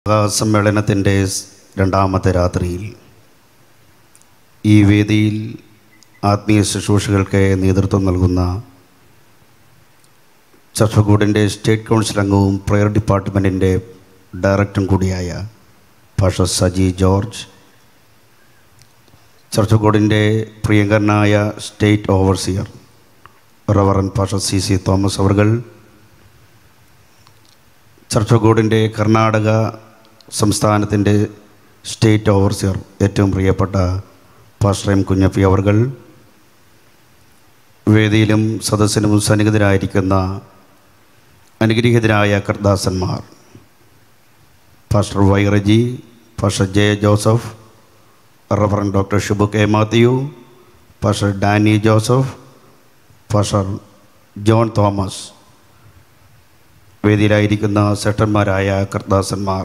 സമ്മേളനത്തിൻ്റെ രണ്ടാമത്തെ രാത്രിയിൽ ഈ വേദിയിൽ ആത്മീയ ശുശ്രൂഷകൾക്ക് നേതൃത്വം നൽകുന്ന ചർച്ചകൂടിൻ്റെ സ്റ്റേറ്റ് കൗൺസിൽ അംഗവും പ്രയർ ഡിപ്പാർട്ട്മെൻറ്റിൻ്റെ ഡയറക്ടറും കൂടിയായ പാസ്റ്റർ സജി ജോർജ്, ചർച്ചകൂടിൻ്റെ പ്രിയങ്കരനായ state overseer reverend pastor C Thomas അവർകൾ, ചർച്ചകൂടിൻ്റെ കർണാടക സംസ്ഥാനത്തിൻ്റെ സ്റ്റേറ്റ് ഓവർസിയർ ഏറ്റവും പ്രിയപ്പെട്ട പാസ്റ്റർ എം കുഞ്ഞപ്പി അവർകൾ, വേദിയിലും സദസ്സിലും സന്നിഹിതരായിരിക്കുന്ന അനുഗ്രഹീതരായ കർദാസന്മാർ pastor Y Reji, pastor J Joseph, reverend doctor Shibu K Mathew, pastor Danny Joseph, pastor John Thomas, വേദിയിലായിരിക്കുന്ന സെക്രട്ടറിമാരായ കർദാസന്മാർ,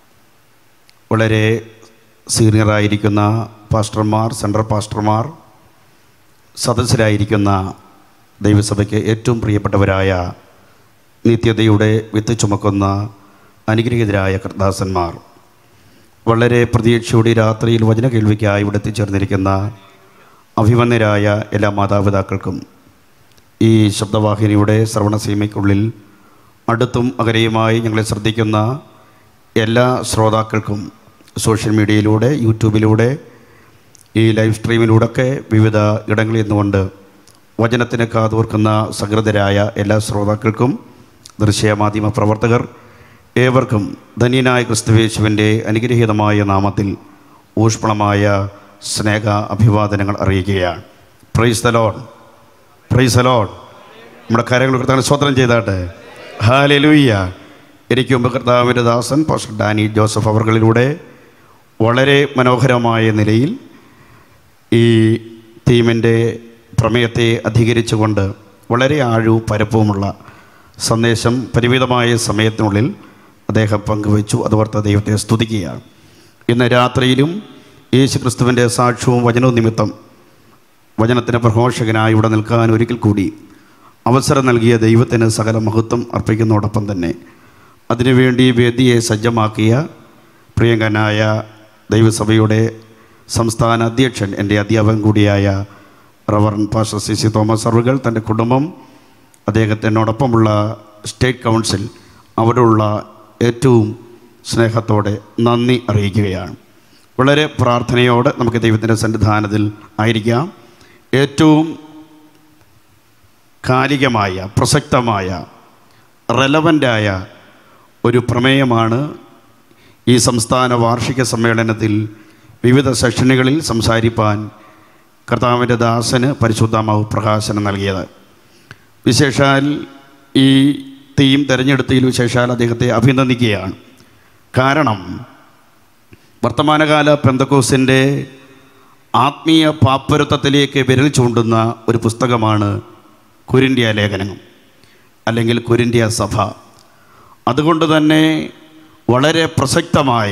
വളരെ സീനിയറായിരിക്കുന്ന പാസ്റ്റർമാർ, സെൻട്രൽ പാസ്റ്റർമാർ, സദസ്സിലായിരിക്കുന്ന ദൈവസഭയ്ക്ക് ഏറ്റവും പ്രിയപ്പെട്ടവരായ നിത്യതയുടെ വിത്ത് ചുമക്കുന്ന അനുഗ്രഹീതരായ കർദാസന്മാർ, വളരെ പ്രതീക്ഷയോടെ രാത്രിയിൽ വചന കേൾവിക്കായി ഇവിടെ എത്തിച്ചേർന്നിരിക്കുന്ന അഭിമന്യരായ എല്ലാ മാതാപിതാക്കൾക്കും ഈ ശബ്ദവാഹിനിയുടെ ശ്രവണസീമയ്ക്കുള്ളിൽ അടുത്തും അകലെയുമായി ഞങ്ങളെ ശ്രദ്ധിക്കുന്ന എല്ലാ ശ്രോതാക്കൾക്കും സോഷ്യൽ മീഡിയയിലൂടെ, യൂട്യൂബിലൂടെ, ഈ ലൈവ് സ്ട്രീമിലൂടെയൊക്കെ വിവിധ ഇടങ്ങളിൽ നിന്നുകൊണ്ട് വചനത്തിന് കാതോർക്കുന്ന സഹൃദരായ എല്ലാ ശ്രോതാക്കൾക്കും, ദൃശ്യമാധ്യമ പ്രവർത്തകർ ഏവർക്കും ധന്യനായ ക്രിസ്തുയേശുവിൻ്റെ അനുഗ്രഹീതമായ നാമത്തിൽ ഊഷ്മളമായ സ്നേഹ അഭിവാദനങ്ങൾ അറിയിക്കുകയാണ്. Praise the lord, praise the lord. നമ്മുടെ കാര്യങ്ങൾ കർത്താവിനെ സ്തോത്രം ചെയ്താട്ടെ. ഹല്ലേലൂയ. എനിക്ക് മുമ്പ് കർത്താവിൻ്റെ ദാസൻ പാസ്റ്റർ ഡാനി ജോസഫ് അവർകളിലൂടെ വളരെ മനോഹരമായ നിലയിൽ ഈ തീമിൻ്റെ പ്രമേയത്തെ അധികരിച്ചുകൊണ്ട് വളരെ ആഴവും പരപ്പവുമുള്ള സന്ദേശം പരിമിതമായ സമയത്തിനുള്ളിൽ അദ്ദേഹം പങ്കുവച്ചു. അതോർത്ത് ദൈവത്തെ സ്തുതിക്കുകയാണ്. ഇന്ന് രാത്രിയിലും യേശു ക്രിസ്തുവിൻ്റെ സാക്ഷ്യവും വചനവും നിമിത്തം വചനത്തിന് പ്രഘോഷകനായി ഇവിടെ നിൽക്കാൻ ഒരിക്കൽ കൂടി അവസരം നൽകിയ ദൈവത്തിന് സകല മഹത്വം അർപ്പിക്കുന്നതോടൊപ്പം തന്നെ അതിനുവേണ്ടി വേദിയെ സജ്ജമാക്കിയ പ്രിയങ്കനായ ദൈവസഭയുടെ സംസ്ഥാന അധ്യക്ഷൻ, എൻ്റെ അധ്യാപകൻ കൂടിയായ റവറൻ പാസ്റ്റർ സി തോമസ് അവർകൾ, തൻ്റെ കുടുംബം, അദ്ദേഹത്തിനോടൊപ്പമുള്ള സ്റ്റേറ്റ് കൗൺസിൽ, അവരുള്ള ഏറ്റവും സ്നേഹത്തോടെ നന്ദി അറിയിക്കുകയാണ്. വളരെ പ്രാർത്ഥനയോടെ നമുക്ക് ദൈവത്തിൻ്റെ സന്നിധാനത്തിൽ ആയിരിക്കാം. ഏറ്റവും കാലികമായ, പ്രസക്തമായ, റെലവൻ്റായ ഒരു പ്രമേയമാണ് ഈ സംസ്ഥാന വാർഷിക സമ്മേളനത്തിൽ വിവിധ സെഷനുകളിൽ സംസാരിപ്പാൻ കർത്താവിൻ്റെ ദാസന് പരിശുദ്ധാത്മാവ് പ്രകാശനം നൽകിയത്. വിശേഷാൽ ഈ തീം തിരഞ്ഞെടുത്തതിൽ വിശേഷാൽ അദ്ദേഹത്തെ അഭിനന്ദിക്കുകയാണ്. കാരണം വർത്തമാനകാല പെന്തക്കോസ്തിൻ്റെ ആത്മീയ പാപ്പരത്വത്തിലേക്ക് വിരൽ ചൂണ്ടുന്ന ഒരു പുസ്തകമാണ് കൊരിന്ത്യ ലേഖനം, അല്ലെങ്കിൽ കൊരിന്ത്യ സഭ. അതുകൊണ്ട് തന്നെ വളരെ പ്രസക്തമായ,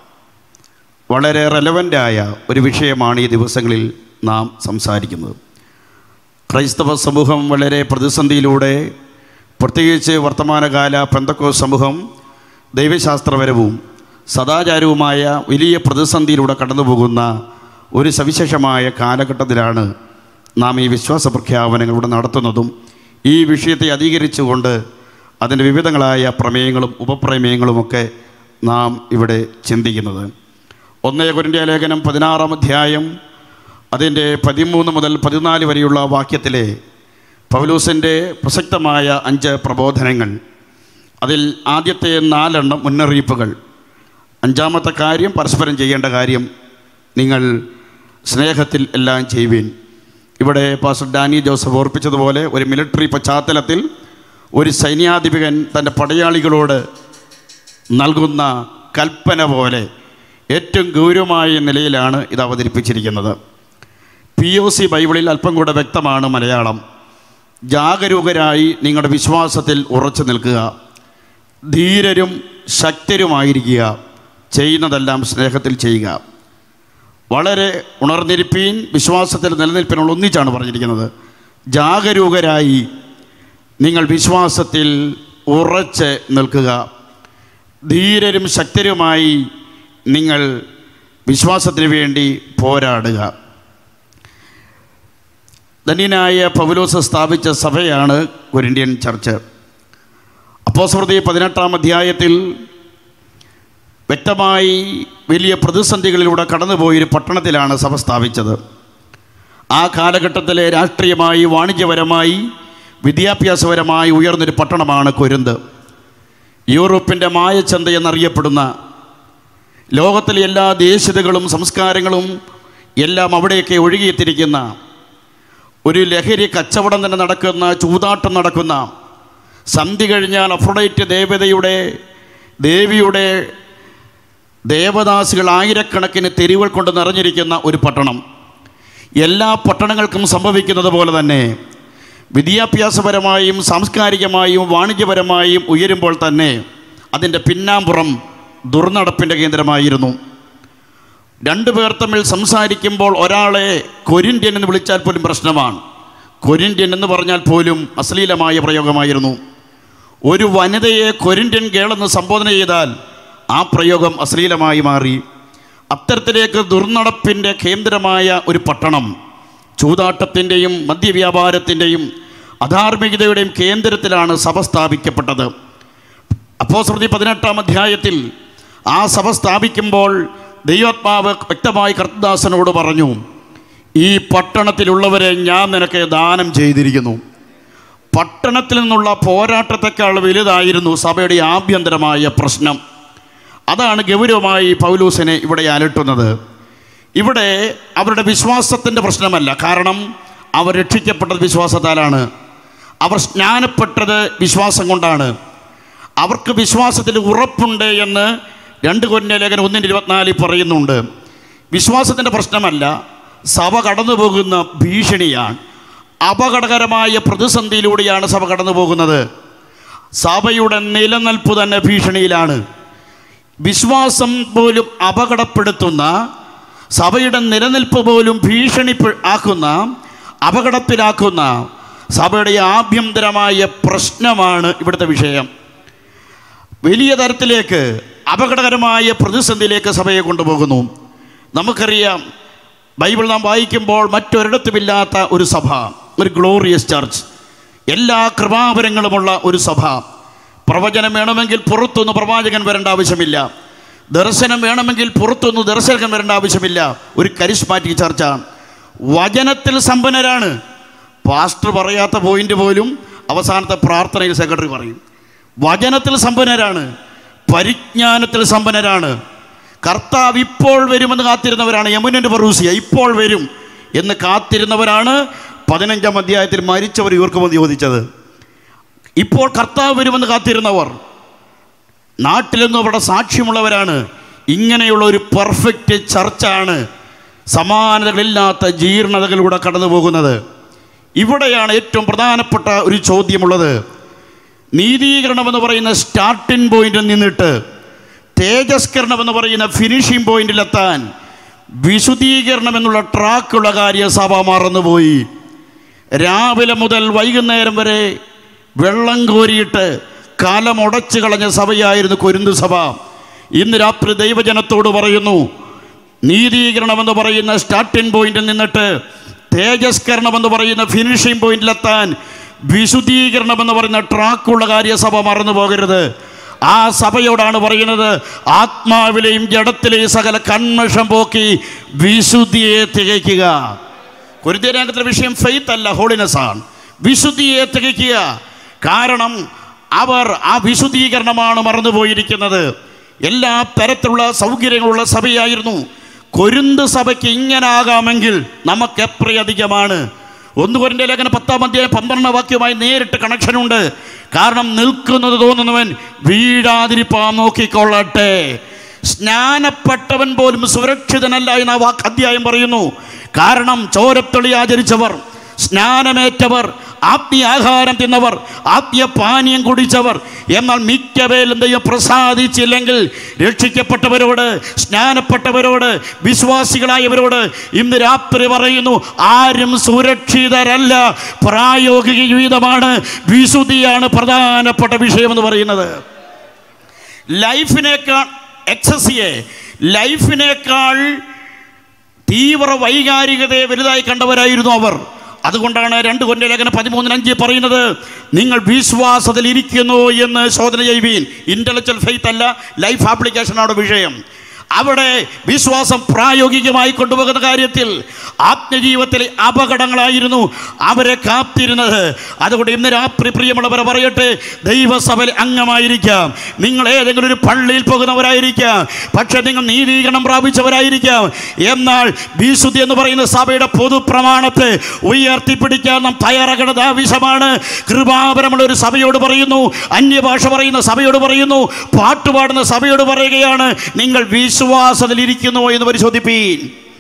വളരെ റെലവൻ്റായ ഒരു വിഷയമാണ് ഈ ദിവസങ്ങളിൽ നാം സംസാരിക്കുന്നത്. ക്രൈസ്തവ സമൂഹം വളരെ പ്രതിസന്ധിയിലൂടെ, പ്രത്യേകിച്ച് വർത്തമാനകാല പെന്തക്കോസ്ത് സമൂഹം ദൈവശാസ്ത്രപരവും സദാചാരവുമായ വലിയ പ്രതിസന്ധിയിലൂടെ കടന്നുപോകുന്ന ഒരു സവിശേഷമായ കാലഘട്ടത്തിലാണ് നാം ഈ വിശ്വാസ പ്രഖ്യാപനങ്ങളിലൂടെ നടത്തുന്നതും ഈ വിഷയത്തെ അധികരിച്ചുകൊണ്ട് അതിൻ്റെ വിവിധങ്ങളായ പ്രമേയങ്ങളും ഉപപ്രമേയങ്ങളുമൊക്കെ നാം ഇവിടെ ചിന്തിക്കുന്നത്. 1 കൊരിന്ത്യ ലേഖനം 16-ാം അധ്യായം അതിൻ്റെ 13 മുതൽ 14 വരെയുള്ള വാക്യത്തിലെ പൗലോസിൻ്റെ പ്രസക്തമായ 5 പ്രബോധനങ്ങൾ, അതിൽ ആദ്യത്തെ 4 മുന്നറിയിപ്പുകൾ. 5-ാമത്തെ കാര്യം, പരസ്പരം ചെയ്യേണ്ട കാര്യം, നിങ്ങൾ സ്നേഹത്തിൽ എല്ലാം ചെയ്യുവിൻ. ഇവിടെ പാസ്റ്റർ ഡാനി ജോസഫ് ഓർപ്പിച്ചതുപോലെ ഒരു മിലിറ്ററി പശ്ചാത്തലത്തിൽ ഒരു സൈന്യാധിപൻ തൻ്റെ പടയാളികളോട് നൽകുന്ന കൽപ്പന പോലെ ഏറ്റവും ഗൗരവമായ നിലയിലാണ് ഇത് അവതരിപ്പിച്ചിരിക്കുന്നത്. POC ബൈബിളിൽ അല്പം കൂടെ വ്യക്തമാണ് മലയാളം. ജാഗരൂകരായി നിങ്ങളുടെ വിശ്വാസത്തിൽ ഉറച്ചു നിൽക്കുക, ധീരരും ശക്തരുമായിരിക്കുക, ചെയ്യുന്നതെല്ലാം സ്നേഹത്തിൽ ചെയ്യുക. വളരെ ഉണർന്നിരിപ്പീൻ, വിശ്വാസത്തിൽ നിലനിൽപ്പിനുള്ള ഒന്നിച്ചാണ് പറഞ്ഞിരിക്കുന്നത്. ജാഗരൂകരായി നിങ്ങൾ വിശ്വാസത്തിൽ ഉറച്ച് നിൽക്കുക, ധീരരും ശക്തരുമായി നിങ്ങൾ വിശ്വാസത്തിന് വേണ്ടി പോരാടുക. ധന്യനായ പൗലോസ് സ്ഥാപിച്ച സഭയാണ് കൊരിന്ത്യൻ ചർച്ച്. അപ്പോസ്തലപ്രവൃത്തി 18-ാം അധ്യായത്തിൽ വ്യക്തമായി വലിയ പ്രതിസന്ധികളിലൂടെ കടന്നുപോയൊരു പട്ടണത്തിലാണ് സഭ സ്ഥാപിച്ചത്. ആ കാലഘട്ടത്തിലെ രാഷ്ട്രീയമായി, വാണിജ്യപരമായി, വിദ്യാഭ്യാസപരമായി ഉയർന്നൊരു പട്ടണമാണ് കൊരിന്ത്. യൂറോപ്പിൻ്റെ മായച്ചന്ത എന്നറിയപ്പെടുന്ന, ലോകത്തിലെ എല്ലാ ദേശീയതകളും സംസ്കാരങ്ങളും എല്ലാം അവിടെയൊക്കെ ഒഴുകിയെത്തിരിക്കുന്ന, ഒരു ലഹരി കച്ചവടം തന്നെ നടക്കുന്ന, ചൂതാട്ടം നടക്കുന്ന, സന്ധ്യ കഴിഞ്ഞാൽ അഫ്രൊഡൈറ്റ് ദേവിയുടെ ദേവദാസികൾ ആയിരക്കണക്കിന് തെരുവുകൾ കൊണ്ട് നിറഞ്ഞിരിക്കുന്ന ഒരു പട്ടണം. എല്ലാ പട്ടണങ്ങൾക്കും സംഭവിക്കുന്നത് പോലെ തന്നെ വിദ്യാഭ്യാസപരമായും സാംസ്കാരികമായും വാണിജ്യപരമായും ഉയരുമ്പോൾ തന്നെ അതിൻ്റെ പിന്നാമ്പുറം ദുർനടപ്പിൻ്റെ കേന്ദ്രമായിരുന്നു. രണ്ടുപേർ തമ്മിൽ സംസാരിക്കുമ്പോൾ ഒരാളെ കൊരിന്ത്യൻ എന്ന് വിളിച്ചാൽ പോലും പ്രശ്നമാണ്. കൊരിന്ത്യൻ എന്ന് പറഞ്ഞാൽ പോലും അശ്ലീലമായ പ്രയോഗമായിരുന്നു. ഒരു വനിതയെ കൊരിന്ത്യൻ ഗേളെന്ന് സംബോധന ചെയ്താൽ ആ പ്രയോഗം അശ്ലീലമായി മാറി. അത്തരത്തിലേക്ക് ദുർനടപ്പിൻ്റെ കേന്ദ്രമായ ഒരു പട്ടണം, ചൂതാട്ടത്തിൻ്റെയും മദ്യവ്യാപാരത്തിൻ്റെയും അധാർമികതയുടെയും കേന്ദ്രത്തിലാണ് സഭ സ്ഥാപിക്കപ്പെട്ടത്. അപ്പോസ്തലപ്രവൃത്തി 18-ാം അധ്യായത്തിൽ ആ സഭ സ്ഥാപിക്കുമ്പോൾ ദൈവാത്മാവ് വ്യക്തമായി കർത്തദാസനോട് പറഞ്ഞു, ഈ പട്ടണത്തിലുള്ളവരെ ഞാൻ നിനക്ക് ദാനം ചെയ്തിരിക്കുന്നു. പട്ടണത്തിൽ നിന്നുള്ള പോരാട്ടത്തെക്കാൾ വലുതായിരുന്നു സഭയുടെ ആഭ്യന്തരമായ പ്രശ്നം. അതാണ് ഗൗരവമായി പൗലോസിനെ ഇവിടെ അലട്ടുന്നത്. ഇവിടെ അവരുടെ വിശ്വാസത്തിൻ്റെ പ്രശ്നമല്ല. കാരണം അവർ രക്ഷിക്കപ്പെട്ടത് വിശ്വാസത്താലാണ്. അവർ സ്നാനപ്പെട്ടത് വിശ്വാസം കൊണ്ടാണ്. അവർക്ക് വിശ്വാസത്തിൽ ഉറപ്പുണ്ട് എന്ന് 2 കൊരിന്ത്യർ ലേഖനം 1:24 പറയുന്നുണ്ട്. വിശ്വാസത്തിൻ്റെ പ്രശ്നമല്ല, സഭ കടന്നു പോകുന്ന ഭീഷണിയാണ്. അപകടകരമായ പ്രതിസന്ധിയിലൂടെയാണ് സഭ കടന്നു പോകുന്നത്. സഭയുടെ നിലനിൽപ്പ് തന്നെ ഭീഷണിയിലാണ്. വിശ്വാസം പോലും അപകടപ്പെടുത്തുന്ന, സഭയുടെ നിലനിൽപ്പ് പോലും ഭീഷണി ആക്കുന്ന, അപകടത്തിലാക്കുന്ന സഭയുടെ ആഭ്യന്തരമായ പ്രശ്നമാണ് ഇവിടുത്തെ വിഷയം. വലിയ തരത്തിലേക്ക് അപകടകരമായ പ്രതിസന്ധിയിലേക്ക് സഭയെ കൊണ്ടുപോകുന്നു. നമുക്കറിയാം, ബൈബിൾ നാം വായിക്കുമ്പോൾ മറ്റൊരിടത്തുമില്ലാത്ത ഒരു സഭ, ഒരു ഗ്ലോറിയസ് ചർച്ച്, എല്ലാ കൃപാവരങ്ങളുമുള്ള ഒരു സഭ. പ്രവചനം വേണമെങ്കിൽ പുറത്തുനിന്ന് പ്രവാചകൻ വരേണ്ട ആവശ്യമില്ല. ദർശനം വേണമെങ്കിൽ പുറത്തുനിന്ന് ദർശകൻ വരേണ്ട ആവശ്യമില്ല. ഒരു കരിസ്മാറ്റിക് ചർച്ചാണ്. വചനത്തിൽ സമ്പന്നരാണ്. പാസ്റ്റർ പറയാത്ത പോയിന്റ് പോലും അവസാനത്തെ പ്രാർത്ഥനയിൽ സെക്രട്ടറി പറയും. വചനത്തിൽ സമ്പന്നരാണ്, പരിജ്ഞാനത്തിൽ സമ്പന്നരാണ്. കർത്താവ് ഇപ്പോൾ വരുമെന്ന് കാത്തിരുന്നവരാണ്. യമുനൻ്റെ പറൂസിയ ഇപ്പോൾ വരും എന്ന് കാത്തിരുന്നവരാണ്. 15-ാം അധ്യായത്തിൽ മരിച്ചവർ ഇവർക്കുമെന്ന് ചോദിച്ചത്. ഇപ്പോൾ കർത്താവ് വരുമെന്ന് കാത്തിരുന്നവർ നാട്ടിലെന്നും അവിടെ സാക്ഷ്യമുള്ളവരാണ്. ഇങ്ങനെയുള്ള ഒരു പെർഫെക്റ്റ് ചർച്ചാണ് സമാനതകളില്ലാത്ത ജീർണതകളിലൂടെ കടന്നു പോകുന്നത്. ഇവിടെയാണ് ഏറ്റവും പ്രധാനപ്പെട്ട ഒരു ചോദ്യമുള്ളത്. നീതീകരണമെന്ന് പറയുന്ന സ്റ്റാർട്ടിംഗ് പോയിന്റിൽ നിന്നിട്ട് തേജസ്കരണം എന്ന് പറയുന്ന ഫിനിഷിംഗ് പോയിന്റിലെത്താൻ വിശുദ്ധീകരണം എന്നുള്ള ട്രാക്കുള്ള കാര്യം സഭ മറന്നുപോയി. രാവിലെ മുതൽ വൈകുന്നേരം വരെ വെള്ളം കോരിയിട്ട് കാലമുടച്ചു കളഞ്ഞ സഭയായിരുന്നു കൊരിന്ത് സഭ. ഇന്ന് രാത്രി ദൈവജനത്തോട് പറയുന്നു, നീതീകരണമെന്ന് പറയുന്ന സ്റ്റാർട്ടിംഗ് പോയിന്റിൽ നിന്നിട്ട് തേജസ്കരണമെന്ന് പറയുന്ന ഫിനിഷിംഗ് പോയിന്റിലെത്താൻ വിശുദ്ധീകരണമെന്ന് പറയുന്ന ട്രാക്കുള്ള കാര്യ സഭ മറന്നു പോകരുത്. ആ സഭയോടാണ് പറയുന്നത്, ആത്മാവിലെയും ജഡത്തിലെയും സകല കന്മഷം പോക്കി വിശുദ്ധിയെ തികയ്ക്കുക. കൊരിന്ത്യലേഖനത്തിലെ വിഷയം ഫെയ്ത്ത് അല്ല, ഹോളിനെസ് ആണ്. വിശുദ്ധിയെ തികയ്ക്കുക. കാരണം അവർ ആ വിശുദ്ധീകരണമാണ് മറന്നുപോയിരിക്കുന്നത്. എല്ലാ തരത്തിലുള്ള സൗകര്യങ്ങളുള്ള സഭയായിരുന്നു. കൊരിന്ത് സഭയ്ക്ക് ഇങ്ങനെ ആകാമെങ്കിൽ നമുക്ക് എത്രയധികമാണ്. 1 കൊരിന്ത്യർ ലേഖനം 10-ാം അധ്യായം 12-ാം വാക്യവുമായി നേരിട്ട് കണക്ഷനുണ്ട്. കാരണം നിൽക്കുന്നത് തോന്നുന്നവൻ വീഴാതിരിപ്പാൻ നോക്കിക്കൊള്ളട്ടെ. സ്നാനപ്പെട്ടവൻ പോലും സുരക്ഷിതനല്ല എന്ന് ആ അധ്യായം പറയുന്നു. കാരണം ചോരത്തൊളി ആചരിച്ചവർ, സ്നാനമേറ്റവർ, ആത്മീയ ആഹാരം തിന്നവർ, ആത്മീയ പാനീയം കുടിച്ചവർ. എന്നാൽ മിക്കവേലും ദൈവം പ്രസാദിച്ചില്ലെങ്കിൽ രക്ഷിക്കപ്പെട്ടവരോട്, സ്നാനപ്പെട്ടവരോട്, വിശ്വാസികളായവരോട് ഇന്ന് രാത്രി പറയുന്നു, ആരും സുരക്ഷിതരല്ല. പ്രായോഗിക ജീവിതമാണ്, വിശുദ്ധിയാണ് പ്രധാനപ്പെട്ട വിഷയമെന്ന് പറയുന്നത്. ലൈഫിനേക്കാൾ ലൈഫിനേക്കാൾ തീവ്ര വൈകാരികതയെ വലുതായി കണ്ടവരായിരുന്നു അവർ. അതുകൊണ്ടാണ് 2 കൊരിന്ത്യർ ലേഖനം 13:5 പറയുന്നത്, നിങ്ങൾ വിശ്വാസത്തിൽ ഇരിക്കുന്നു എന്ന് ശോധന ചെയ്യുവീൻ. ഇൻ്റലക്ച്വൽ ഫെയ്ത്ത് അല്ല, ലൈഫ് ആപ്ലിക്കേഷനാണ് വിഷയം. അവിടെ വിശ്വാസം പ്രായോഗികമായി കൊണ്ടുപോകുന്ന കാര്യത്തിൽ ആത്മജീവിതത്തിലെ അപകടങ്ങളായിരുന്നു അവരെ കാത്തിരുന്നത്. അതുകൊണ്ട് ഇന്ന് രാത്രി പ്രിയമുള്ളവരെ പറയട്ടെ, ദൈവസഭയിൽ അംഗമായിരിക്കാം, നിങ്ങൾ ഏതെങ്കിലും ഒരു പള്ളിയിൽ പോകുന്നവരായിരിക്കാം, പക്ഷെ നിങ്ങൾ നീതീകരണം പ്രാപിച്ചവരായിരിക്കാം. എന്നാൽ വിശുദ്ധി എന്ന് പറയുന്ന സഭയുടെ പൊതുപ്രമാണത്തെ ഉയർത്തിപ്പിടിക്കാൻ നാം തയ്യാറാകേണ്ടത് ആവശ്യമാണ്. കൃപാപരമുള്ള ഒരു സഭയോട് പറയുന്നു, അന്യഭാഷ പറയുന്ന സഭയോട് പറയുന്നു, പാട്ടുപാടുന്ന സഭയോട് പറയുകയാണ്, നിങ്ങൾ വിശ്വാസത്തിലിരിക്കുന്നു എന്ന് പരിശോധിപ്പീൻ.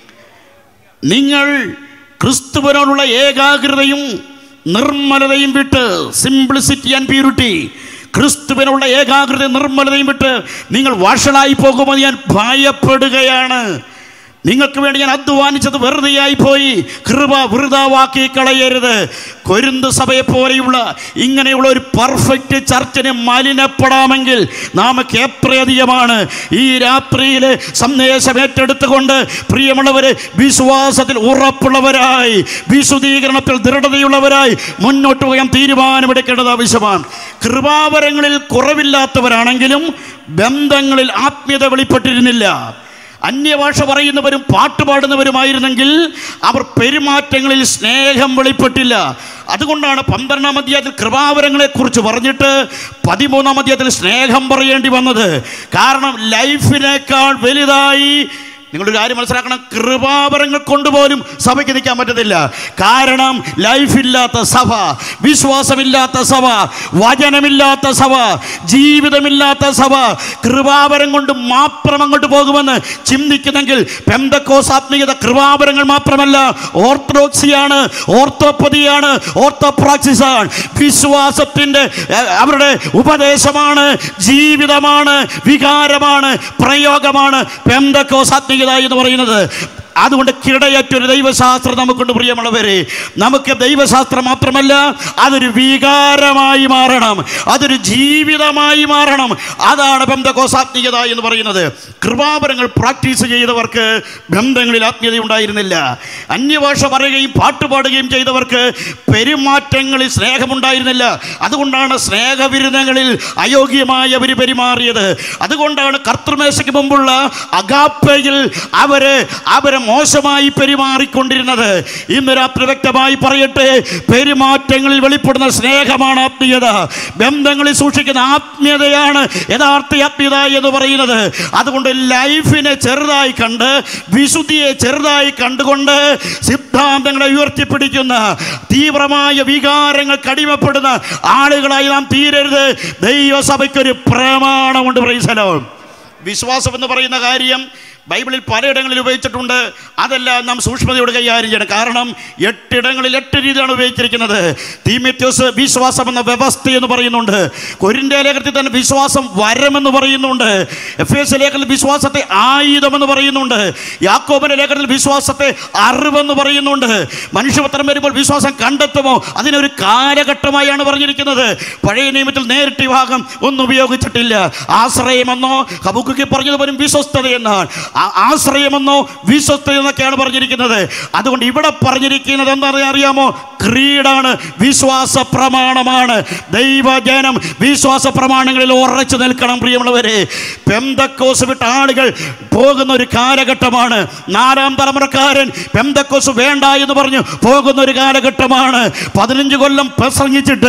നിങ്ങൾ ക്രിസ്തുവിനോടുള്ള ഏകാഗ്രതയും നിർമ്മലതയും വിട്ട്, സിംപ്ലിസിറ്റി ആൻഡ് പ്യൂരിറ്റി, ക്രിസ്തുവിനുള്ള ഏകാഗ്രതയും നിർമ്മലതയും വിട്ട് നിങ്ങൾ വഷളായി പോകുമെന്ന് ഞാൻ ഭയപ്പെടുകയാണ്. നിങ്ങൾക്ക് വേണ്ടി ഞാൻ അധ്വാനിച്ചത് വെറുതെയായി പോയി, കൃപ വൃഥാവാക്കി കളയരുത്. കൊരിന്ത് സഭയെ പോലെയുള്ള ഇങ്ങനെയുള്ള ഒരു പെർഫെക്റ്റ് ചർച്ചിന് മലിനപ്പെടാമെങ്കിൽ നമുക്ക് എത്രയധികമാണ്. ഈ രാത്രിയിൽ സന്ദേശം ഏറ്റെടുത്തുകൊണ്ട് പ്രിയമുള്ളവരെ, വിശ്വാസത്തിൽ ഉറപ്പുള്ളവരായി, വിശുദ്ധീകരണത്തിൽ ദൃഢതയുള്ളവരായി മുന്നോട്ട് പോകാൻ തീരുമാനമെടുക്കേണ്ടത് ആവശ്യമാണ്. കൃപാവരങ്ങളിൽ കുറവില്ലാത്തവരാണെങ്കിലും ബന്ധങ്ങളിൽ ആത്മീയത വെളിപ്പെട്ടിരുന്നില്ല. അന്യഭാഷ പറയുന്നവരും പാട്ടുപാടുന്നവരുമായിരുന്നെങ്കിൽ അവർ പെരുമാറ്റങ്ങളിൽ സ്നേഹം വെളിപ്പെട്ടില്ല. അതുകൊണ്ടാണ് 12-ാം അധ്യായത്തിൽ കൃപാവരങ്ങളെക്കുറിച്ച് പറഞ്ഞിട്ട് 13-ാം അധ്യായത്തിൽ സ്നേഹം പറയേണ്ടി വന്നത്. കാരണം ലൈഫിനേക്കാൾ വലുതായി നിങ്ങളൊരു കാര്യം മനസ്സിലാക്കണം, കൃപാവരങ്ങൾ കൊണ്ടുപോലും സഭയ്ക്ക് നിൽക്കാൻ പറ്റത്തില്ല. കാരണം ലൈഫില്ലാത്ത സഭ, വിശ്വാസമില്ലാത്ത സഭ, വചനമില്ലാത്ത സഭ, ജീവിതമില്ലാത്ത സഭ കൃപാവരം കൊണ്ട് മാത്രം അങ്ങോട്ട് പോകുമെന്ന് ചിന്തിക്കുന്നെങ്കിൽ പെന്തക്കോസ് ആത്മീയത കൃപാവരങ്ങൾ മാത്രമല്ല, ഓർത്തഡോക്സിയാണ്, ഓർത്തോപ്പതിയാണ്, ഓർത്തോപ്രാക്സിസാണ്. വിശ്വാസത്തിൻ്റെ അവരുടെ ഉപദേശമാണ്, ജീവിതമാണ്, വികാരമാണ്, പ്രയോഗമാണ് പെന്തക്കോസ് ആത്മീയത എന്ന് പറയുന്നത്. അതുകൊണ്ട് കിടയറ്റൊരു ദൈവശാസ്ത്രം നമുക്കുണ്ട് പ്രിയമുള്ളവരെ. നമുക്ക് ദൈവശാസ്ത്രം മാത്രമല്ല, അതൊരു വികാരമായി മാറണം, അതൊരു ജീവിതമായി മാറണം. അതാണ് പെന്തക്കോസ് ആത്മീയത എന്ന് പറയുന്നത്. കൃപാവരങ്ങൾ പ്രാക്ടീസ് ചെയ്തവർക്ക് ബന്ധങ്ങളിൽ ആത്മീയത ഉണ്ടായിരുന്നില്ല. അന്യഭാഷ പറയുകയും പാട്ടുപാടുകയും ചെയ്തവർക്ക് പെരുമാറ്റങ്ങളിൽ സ്നേഹമുണ്ടായിരുന്നില്ല. അതുകൊണ്ടാണ് സ്നേഹവിരുദ്ധങ്ങളിൽ അയോഗ്യമായി അവർ പെരുമാറിയത്. അതുകൊണ്ടാണ് കർത്തൃമേശയ്ക്ക് മുമ്പുള്ള അഗാപ്പയിൽ അവരെ മോശമായി പെരുമാറിക്കൊണ്ടിരുന്നത്. ഇന്ന് രാത്രി വ്യക്തമായി പറയട്ടെ, പെരുമാറ്റങ്ങളിൽ വെളിപ്പെടുന്ന സ്നേഹമാണ് ആത്മീയത. ബന്ധങ്ങളിൽ സൂക്ഷിക്കുന്ന ആത്മീയതയാണ് യഥാർത്ഥ ആത്മീയത എന്ന് പറയുന്നത്. അതുകൊണ്ട് ലൈഫിനെ ചെറുതായി കണ്ട്, വിശുദ്ധിയെ ചെറുതായി കണ്ടുകൊണ്ട് സിദ്ധാന്തങ്ങളെ ഉയർത്തിപ്പിടിക്കുന്ന, തീവ്രമായ വികാരങ്ങൾക്ക് അടിമപ്പെടുന്ന ആളുകളായി നാം തീരരുത്. ദൈവസഭയ്ക്കൊരു പ്രമാണമുണ്ട്. Praise the lord. വിശ്വാസം എന്ന് പറയുന്ന കാര്യം ബൈബിളിൽ പലയിടങ്ങളിൽ ഉപയോഗിച്ചിട്ടുണ്ട്. അതെല്ലാം നാം സൂക്ഷ്മതയോട് കൈകാര്യം ചെയ്യണം. കാരണം 8 ഇടങ്ങളിൽ 8 രീതിയാണ് ഉപയോഗിച്ചിരിക്കുന്നത്. തീമോഥെയോസ് വിശ്വാസം എന്ന വ്യവസ്ഥ എന്ന് പറയുന്നുണ്ട്. കൊരിന്ത്യർ ലേഖനത്തിൽ തന്നെ വിശ്വാസം വരമെന്ന് പറയുന്നുണ്ട്. എഫേസ്യ ലേഖനത്തിൽ വിശ്വാസത്തെ ആയുധമെന്ന് പറയുന്നുണ്ട്. യാക്കോബിന്റെ ലേഖനത്തിൽ വിശ്വാസത്തെ അറിവെന്ന് പറയുന്നുണ്ട്. മനുഷ്യപത്രം വരുമ്പോൾ വിശ്വാസം കണ്ടെത്തുമോ, അതിനൊരു കാലഘട്ടമായാണ് പറഞ്ഞിരിക്കുന്നത്. പഴയ നിയമത്തിൽ നേരിട്ട് ഈ ഭാഗം ഒന്നും ഉപയോഗിച്ചിട്ടില്ല. ആശ്രയമെന്നോ ഹബക്കൂക്കിൽ പറഞ്ഞതുപോലും വിശ്വസ്തത എന്നാണ്. ആശ്രയമെന്നോ വിശ്വസ്ത എന്നൊക്കെയാണ് പറഞ്ഞിരിക്കുന്നത്. അതുകൊണ്ട് ഇവിടെ പറഞ്ഞിരിക്കുന്നത് എന്താണെന്ന് അറിയാമോ? ക്രീഡാണ്, വിശ്വാസ പ്രമാണമാണ്. ദൈവജനം വിശ്വാസ പ്രമാണങ്ങളിൽ ഉറച്ചു നിൽക്കണം. പ്രിയമുള്ളവരെ, പെന്തക്കോസ് വിട്ട ആളുകൾ പോകുന്ന ഒരു കാലഘട്ടമാണ്. 4-ാം തലമുറക്കാരൻ പെന്തക്കോസ് വേണ്ട എന്ന് പറഞ്ഞു പോകുന്ന ഒരു കാലഘട്ടമാണ്. 15 കൊല്ലം പ്രസംഗിച്ചിട്ട്,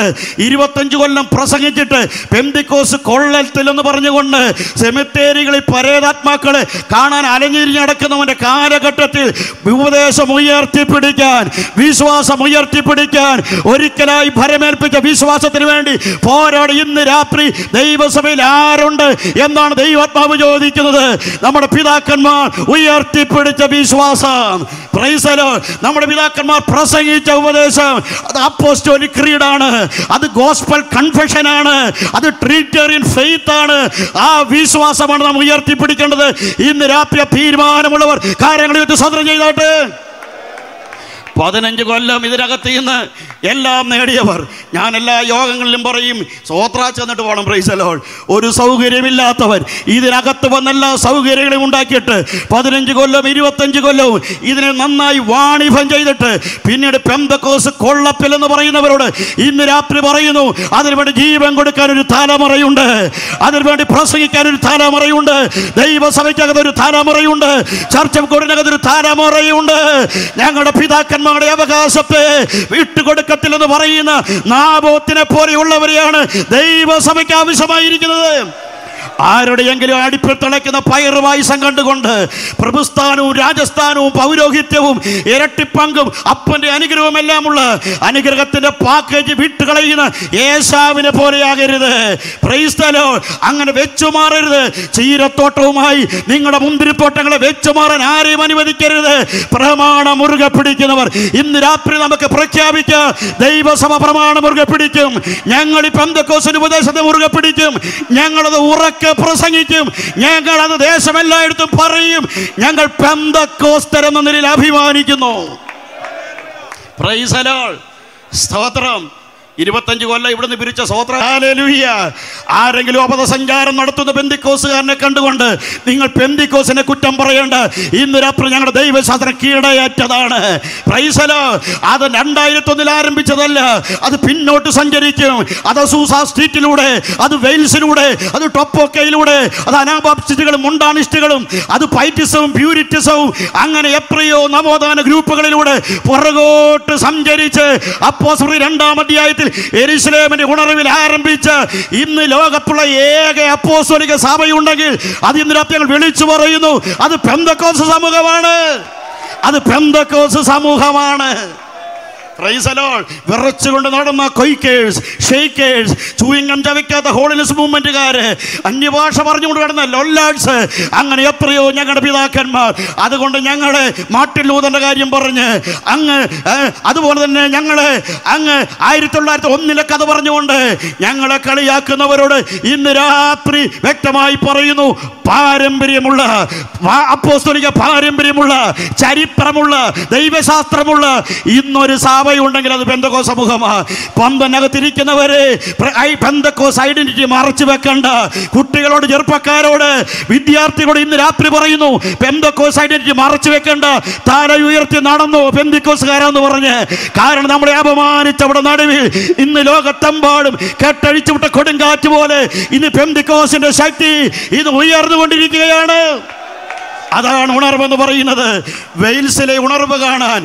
25 കൊല്ലം പ്രസംഗിച്ചിട്ട് പെന്തക്കോസ് കൊള്ളത്തിലെന്ന് പറഞ്ഞുകൊണ്ട് സെമിത്തേരികളിൽ പരേതാത്മാക്കളെ കാണാൻ അലഞ്ഞിരിഞ്ഞടക്കുന്നവന്റെ കാലഘട്ടത്തിൽ ഉപദേശം ഉയർത്തിപ്പിടിക്കാൻ, വിശ്വാസം ഉയർത്തിപ്പിടിക്കാൻ, ഒരിക്കലായി ഭരമേൽപ്പിച്ച വിശ്വാസത്തിന് വേണ്ടി പോരാടി ഇന്ന് രാത്രി ദൈവസഭയിൽ ആരുണ്ട് എന്നാണ് ദൈവാത്മാവ് ചോദിക്കുന്നത്. നമ്മുടെ പിതാക്കന്മാർ ഉയർത്തിപ്പിടിച്ച വിശ്വാസം, പ്രൈസ് ദി ലോർഡ്, നമ്മുടെ പിതാക്കന്മാർ പ്രസംഗിച്ച ഉപദേശം, അത് അപ്പോസ്തോലിക് ക്രീഡാണ്, അത് ഗോസ്പൽ കൺഫെഷനാണ്, അത് ട്രിനിറ്റേറിയൻ ഫെയ്ത്ത് ആണ്. ആ വിശ്വാസമാണ് നാം ഉയർത്തിപ്പിടിക്കേണ്ടത്. ഇന്ന് രാത്രി തീരുമാനമുള്ളവർ കാര്യങ്ങൾ സ്വതന്ത്രം ചെയ്താട്ട്. 15 കൊല്ലം ഇതിനകത്ത് നിന്ന് എല്ലാം നേടിയവർ. ഞാൻ എല്ലാ യോഗങ്ങളിലും പറയും, സ്വോത്രാച്ച് എന്നിട്ട് പോകണം. Praise the lord. ഒരു സൗകര്യമില്ലാത്തവർ ഇതിനകത്ത് വന്ന് എല്ലാ സൗകര്യങ്ങളും ഉണ്ടാക്കിയിട്ട് 15 കൊല്ലം 25 കൊല്ലവും ഇതിനെ നന്നായി വാണിഭം ചെയ്തിട്ട് പിന്നീട് പെന്തക്കോസ് കൊള്ളപ്പില്ലെന്ന് പറയുന്നവരോട് ഇന്ന് രാത്രി പറയുന്നു, അതിനുവേണ്ടി ജീവൻ കൊടുക്കാൻ ഒരു തലമുറയുണ്ട്, അതിനുവേണ്ടി പ്രസംഗിക്കാൻ ഒരു തലമുറയുണ്ട്, ദൈവസഭയ്ക്കകത്ത് ഒരു തലമുറയുണ്ട്, ചർച്ച കൂടിനകത്തൊരു തലമുറയുണ്ട്. ഞങ്ങളുടെ പിതാക്കന്മാരുടെ അവകാശത്തെ വിട്ടുകൊടുക്കത്തില്ലെന്ന് പറയുന്ന നാബോത്തിനെ പോലെയുള്ളവരെയാണ് ദൈവസഭയ്ക്ക് ആവശ്യമായിരിക്കുന്നത്. ആരുടെയെങ്കിലും അടുപ്പിൽ തിളയ്ക്കുന്ന പയറുപായസം കണ്ടുകൊണ്ട് പ്രഭുസ്ഥാനവും രാജസ്ഥാനവും പൗരോഹിത്യവും ഇരട്ടിപ്പങ്കും അപ്പൻ്റെ അനുഗ്രഹവും എല്ലാമുള്ള അനുഗ്രഹത്തിന്റെ പാക്കേജ് വിട്ടുകളയുന്ന ഏശാവിനെ പോലെയാകരുത്. Praise the lord. അങ്ങനെ വെച്ചു മാറരുത്. ചീരത്തോട്ടവുമായി നിങ്ങളുടെ മുന്തിരിത്തോട്ടങ്ങളെ വെച്ചു മാറാൻ ആരെയും അനുവദിക്കരുത്. പ്രമാണം മുറുകെ പിടിക്കുന്നവർ ഇന്ന് രാത്രി നമുക്ക് പ്രഖ്യാപിക്കാം, ദൈവസഭ പ്രമാണം മുറുകെ പിടിക്കും. ഞങ്ങൾ ഈ പെന്തക്കോസ്തിന്റെ ഉപദേശത്തെ മുറുകെ പിടിക്കും. ഞങ്ങളത് ഉറക്കെ പ്രസംഗിക്കും. ഞങ്ങൾ അത് ദേശമെല്ലായിടത്തും പറയും. ഞങ്ങൾ പെന്തക്കോസ്തരെന്ന നിലയിൽ അഭിമാനിക്കുന്നു. Praise the lord. സ്തോത്രം. 25 കൊല്ലം ഇവിടുന്ന് പിരിച്ച സ്തോത്രം. ഹല്ലേലൂയ. ആരെങ്കിലും അപഥസഞ്ചാരം നടത്തുന്ന പെന്തിക്കോസുകാരനെ കണ്ടുകൊണ്ട് നിങ്ങൾ പെന്തിക്കോസിനെ കുറ്റം പറയേണ്ട. ഇന്ന് രാത്രി ഞങ്ങളുടെ ദൈവശാസ്ത്രം കീഴടയേറ്റതാണ്. Praise the lord. അത് 2001 ആരംഭിച്ചതല്ല, അത് പിന്നോട്ട് സഞ്ചരിക്കും. അത് സൂസ സ്ട്രീറ്റിലൂടെ, അത് വെയിൽസിലൂടെ, അത് ടൊപ്പോക്കയിലൂടെ, അത് അനാബാപ്റ്റിസ്റ്റുകളും മുണ്ടാണിസ്റ്റുകളും, അത് പൈറ്റിസവും പ്യൂരിറ്റിസവും, അങ്ങനെ എത്രയോ നവോത്ഥാന ഗ്രൂപ്പുകളിലൂടെ പുറകോട്ട് സഞ്ചരിച്ച് അപ്പോസ്തലരുടെ 2-ാം അധ്യായത്തിൽ യെരുശലേമിന്റെ ഉണർവിൽ ആരംഭിച്ച് ഇന്ന് ലോകത്തുള്ള ഏക അപ്പോസ്തലിക സഭയുണ്ടെങ്കിൽ അത് ഇന്ന് രാത്രി ഞങ്ങൾ വിളിച്ചു പറയുന്നു, അത് പെന്തക്കോസ്ത് സമൂഹമാണ്. അത് പെന്തക്കോസ്ത് സമൂഹമാണ്. Price the Lord. വിറച്ചുകൊണ്ട് നടന്ന കൊയ്ക്കേഴ്സ്, ഷെയ്ക്കേഴ്സ്, ചൂയിങ്ങം ചവയ്ക്കാത്ത ഹോളിനെസ് മൂവ്മെന്റുകാര്, അന്യഭാഷ പറഞ്ഞുകൊണ്ട് കിടന്ന ലൊല്ലാഡ്സ്, അങ്ങനെ എത്രയോ ഞങ്ങളുടെ പിതാക്കന്മാർ. അതുകൊണ്ട് ഞങ്ങളെ മാർട്ടിൻ ലൂഥറിന്റെ കാര്യം പറഞ്ഞ് അതുപോലെ തന്നെ ഞങ്ങളെ 1901 കഥ പറഞ്ഞുകൊണ്ട് ഞങ്ങളെ കളിയാക്കുന്നവരോട് ഇന്ന് രാത്രി വ്യക്തമായി പറയുന്നു, പാരമ്പര്യമുള്ള അപ്പോസ്തലിക പാരമ്പര്യമുള്ള ചരിത്രമുള്ള ദൈവശാസ്ത്രമുള്ള ഇന്നൊരു സഭയുണ്ടെങ്കിൽ അത് പെന്തക്കോസ്ത് സമൂഹമാണ്. പന്തനകത്തിരിക്കുന്നവരെ പെന്തക്കോസ്ത് ഐഡന്റിറ്റി മറച്ചു വെക്കണ്ട. കുട്ടികളോട്, ചെറുപ്പക്കാരോട്, വിദ്യാർത്ഥികളോട് ഇന്ന് രാത്രി പറയുന്നു, പെന്തക്കോസ്ത് ഐഡന്റിറ്റി മറച്ചു വെക്കണ്ട. തല ഉയർത്തി നടന്നു പെന്തക്കോസ്തുകാരാന്ന് പറഞ്ഞ്. കാരണം നമ്മളെ അപമാനിച്ചവിടെ നടുവിൽ ഇന്ന് ലോകത്തെമ്പാടും കെട്ടഴിച്ചു വിട്ട കൊടുങ്കാറ്റ് പോലെ ഇന്ന് പെന്തക്കോസ്തിന്റെ ശക്തി ഇത് ഉയർന്നുകൊണ്ടിരിക്കുകയാണ്. അതാണ് ഉണർവെന്ന് പറയുന്നത്. വെയിൽസിലെ ഉണർവ്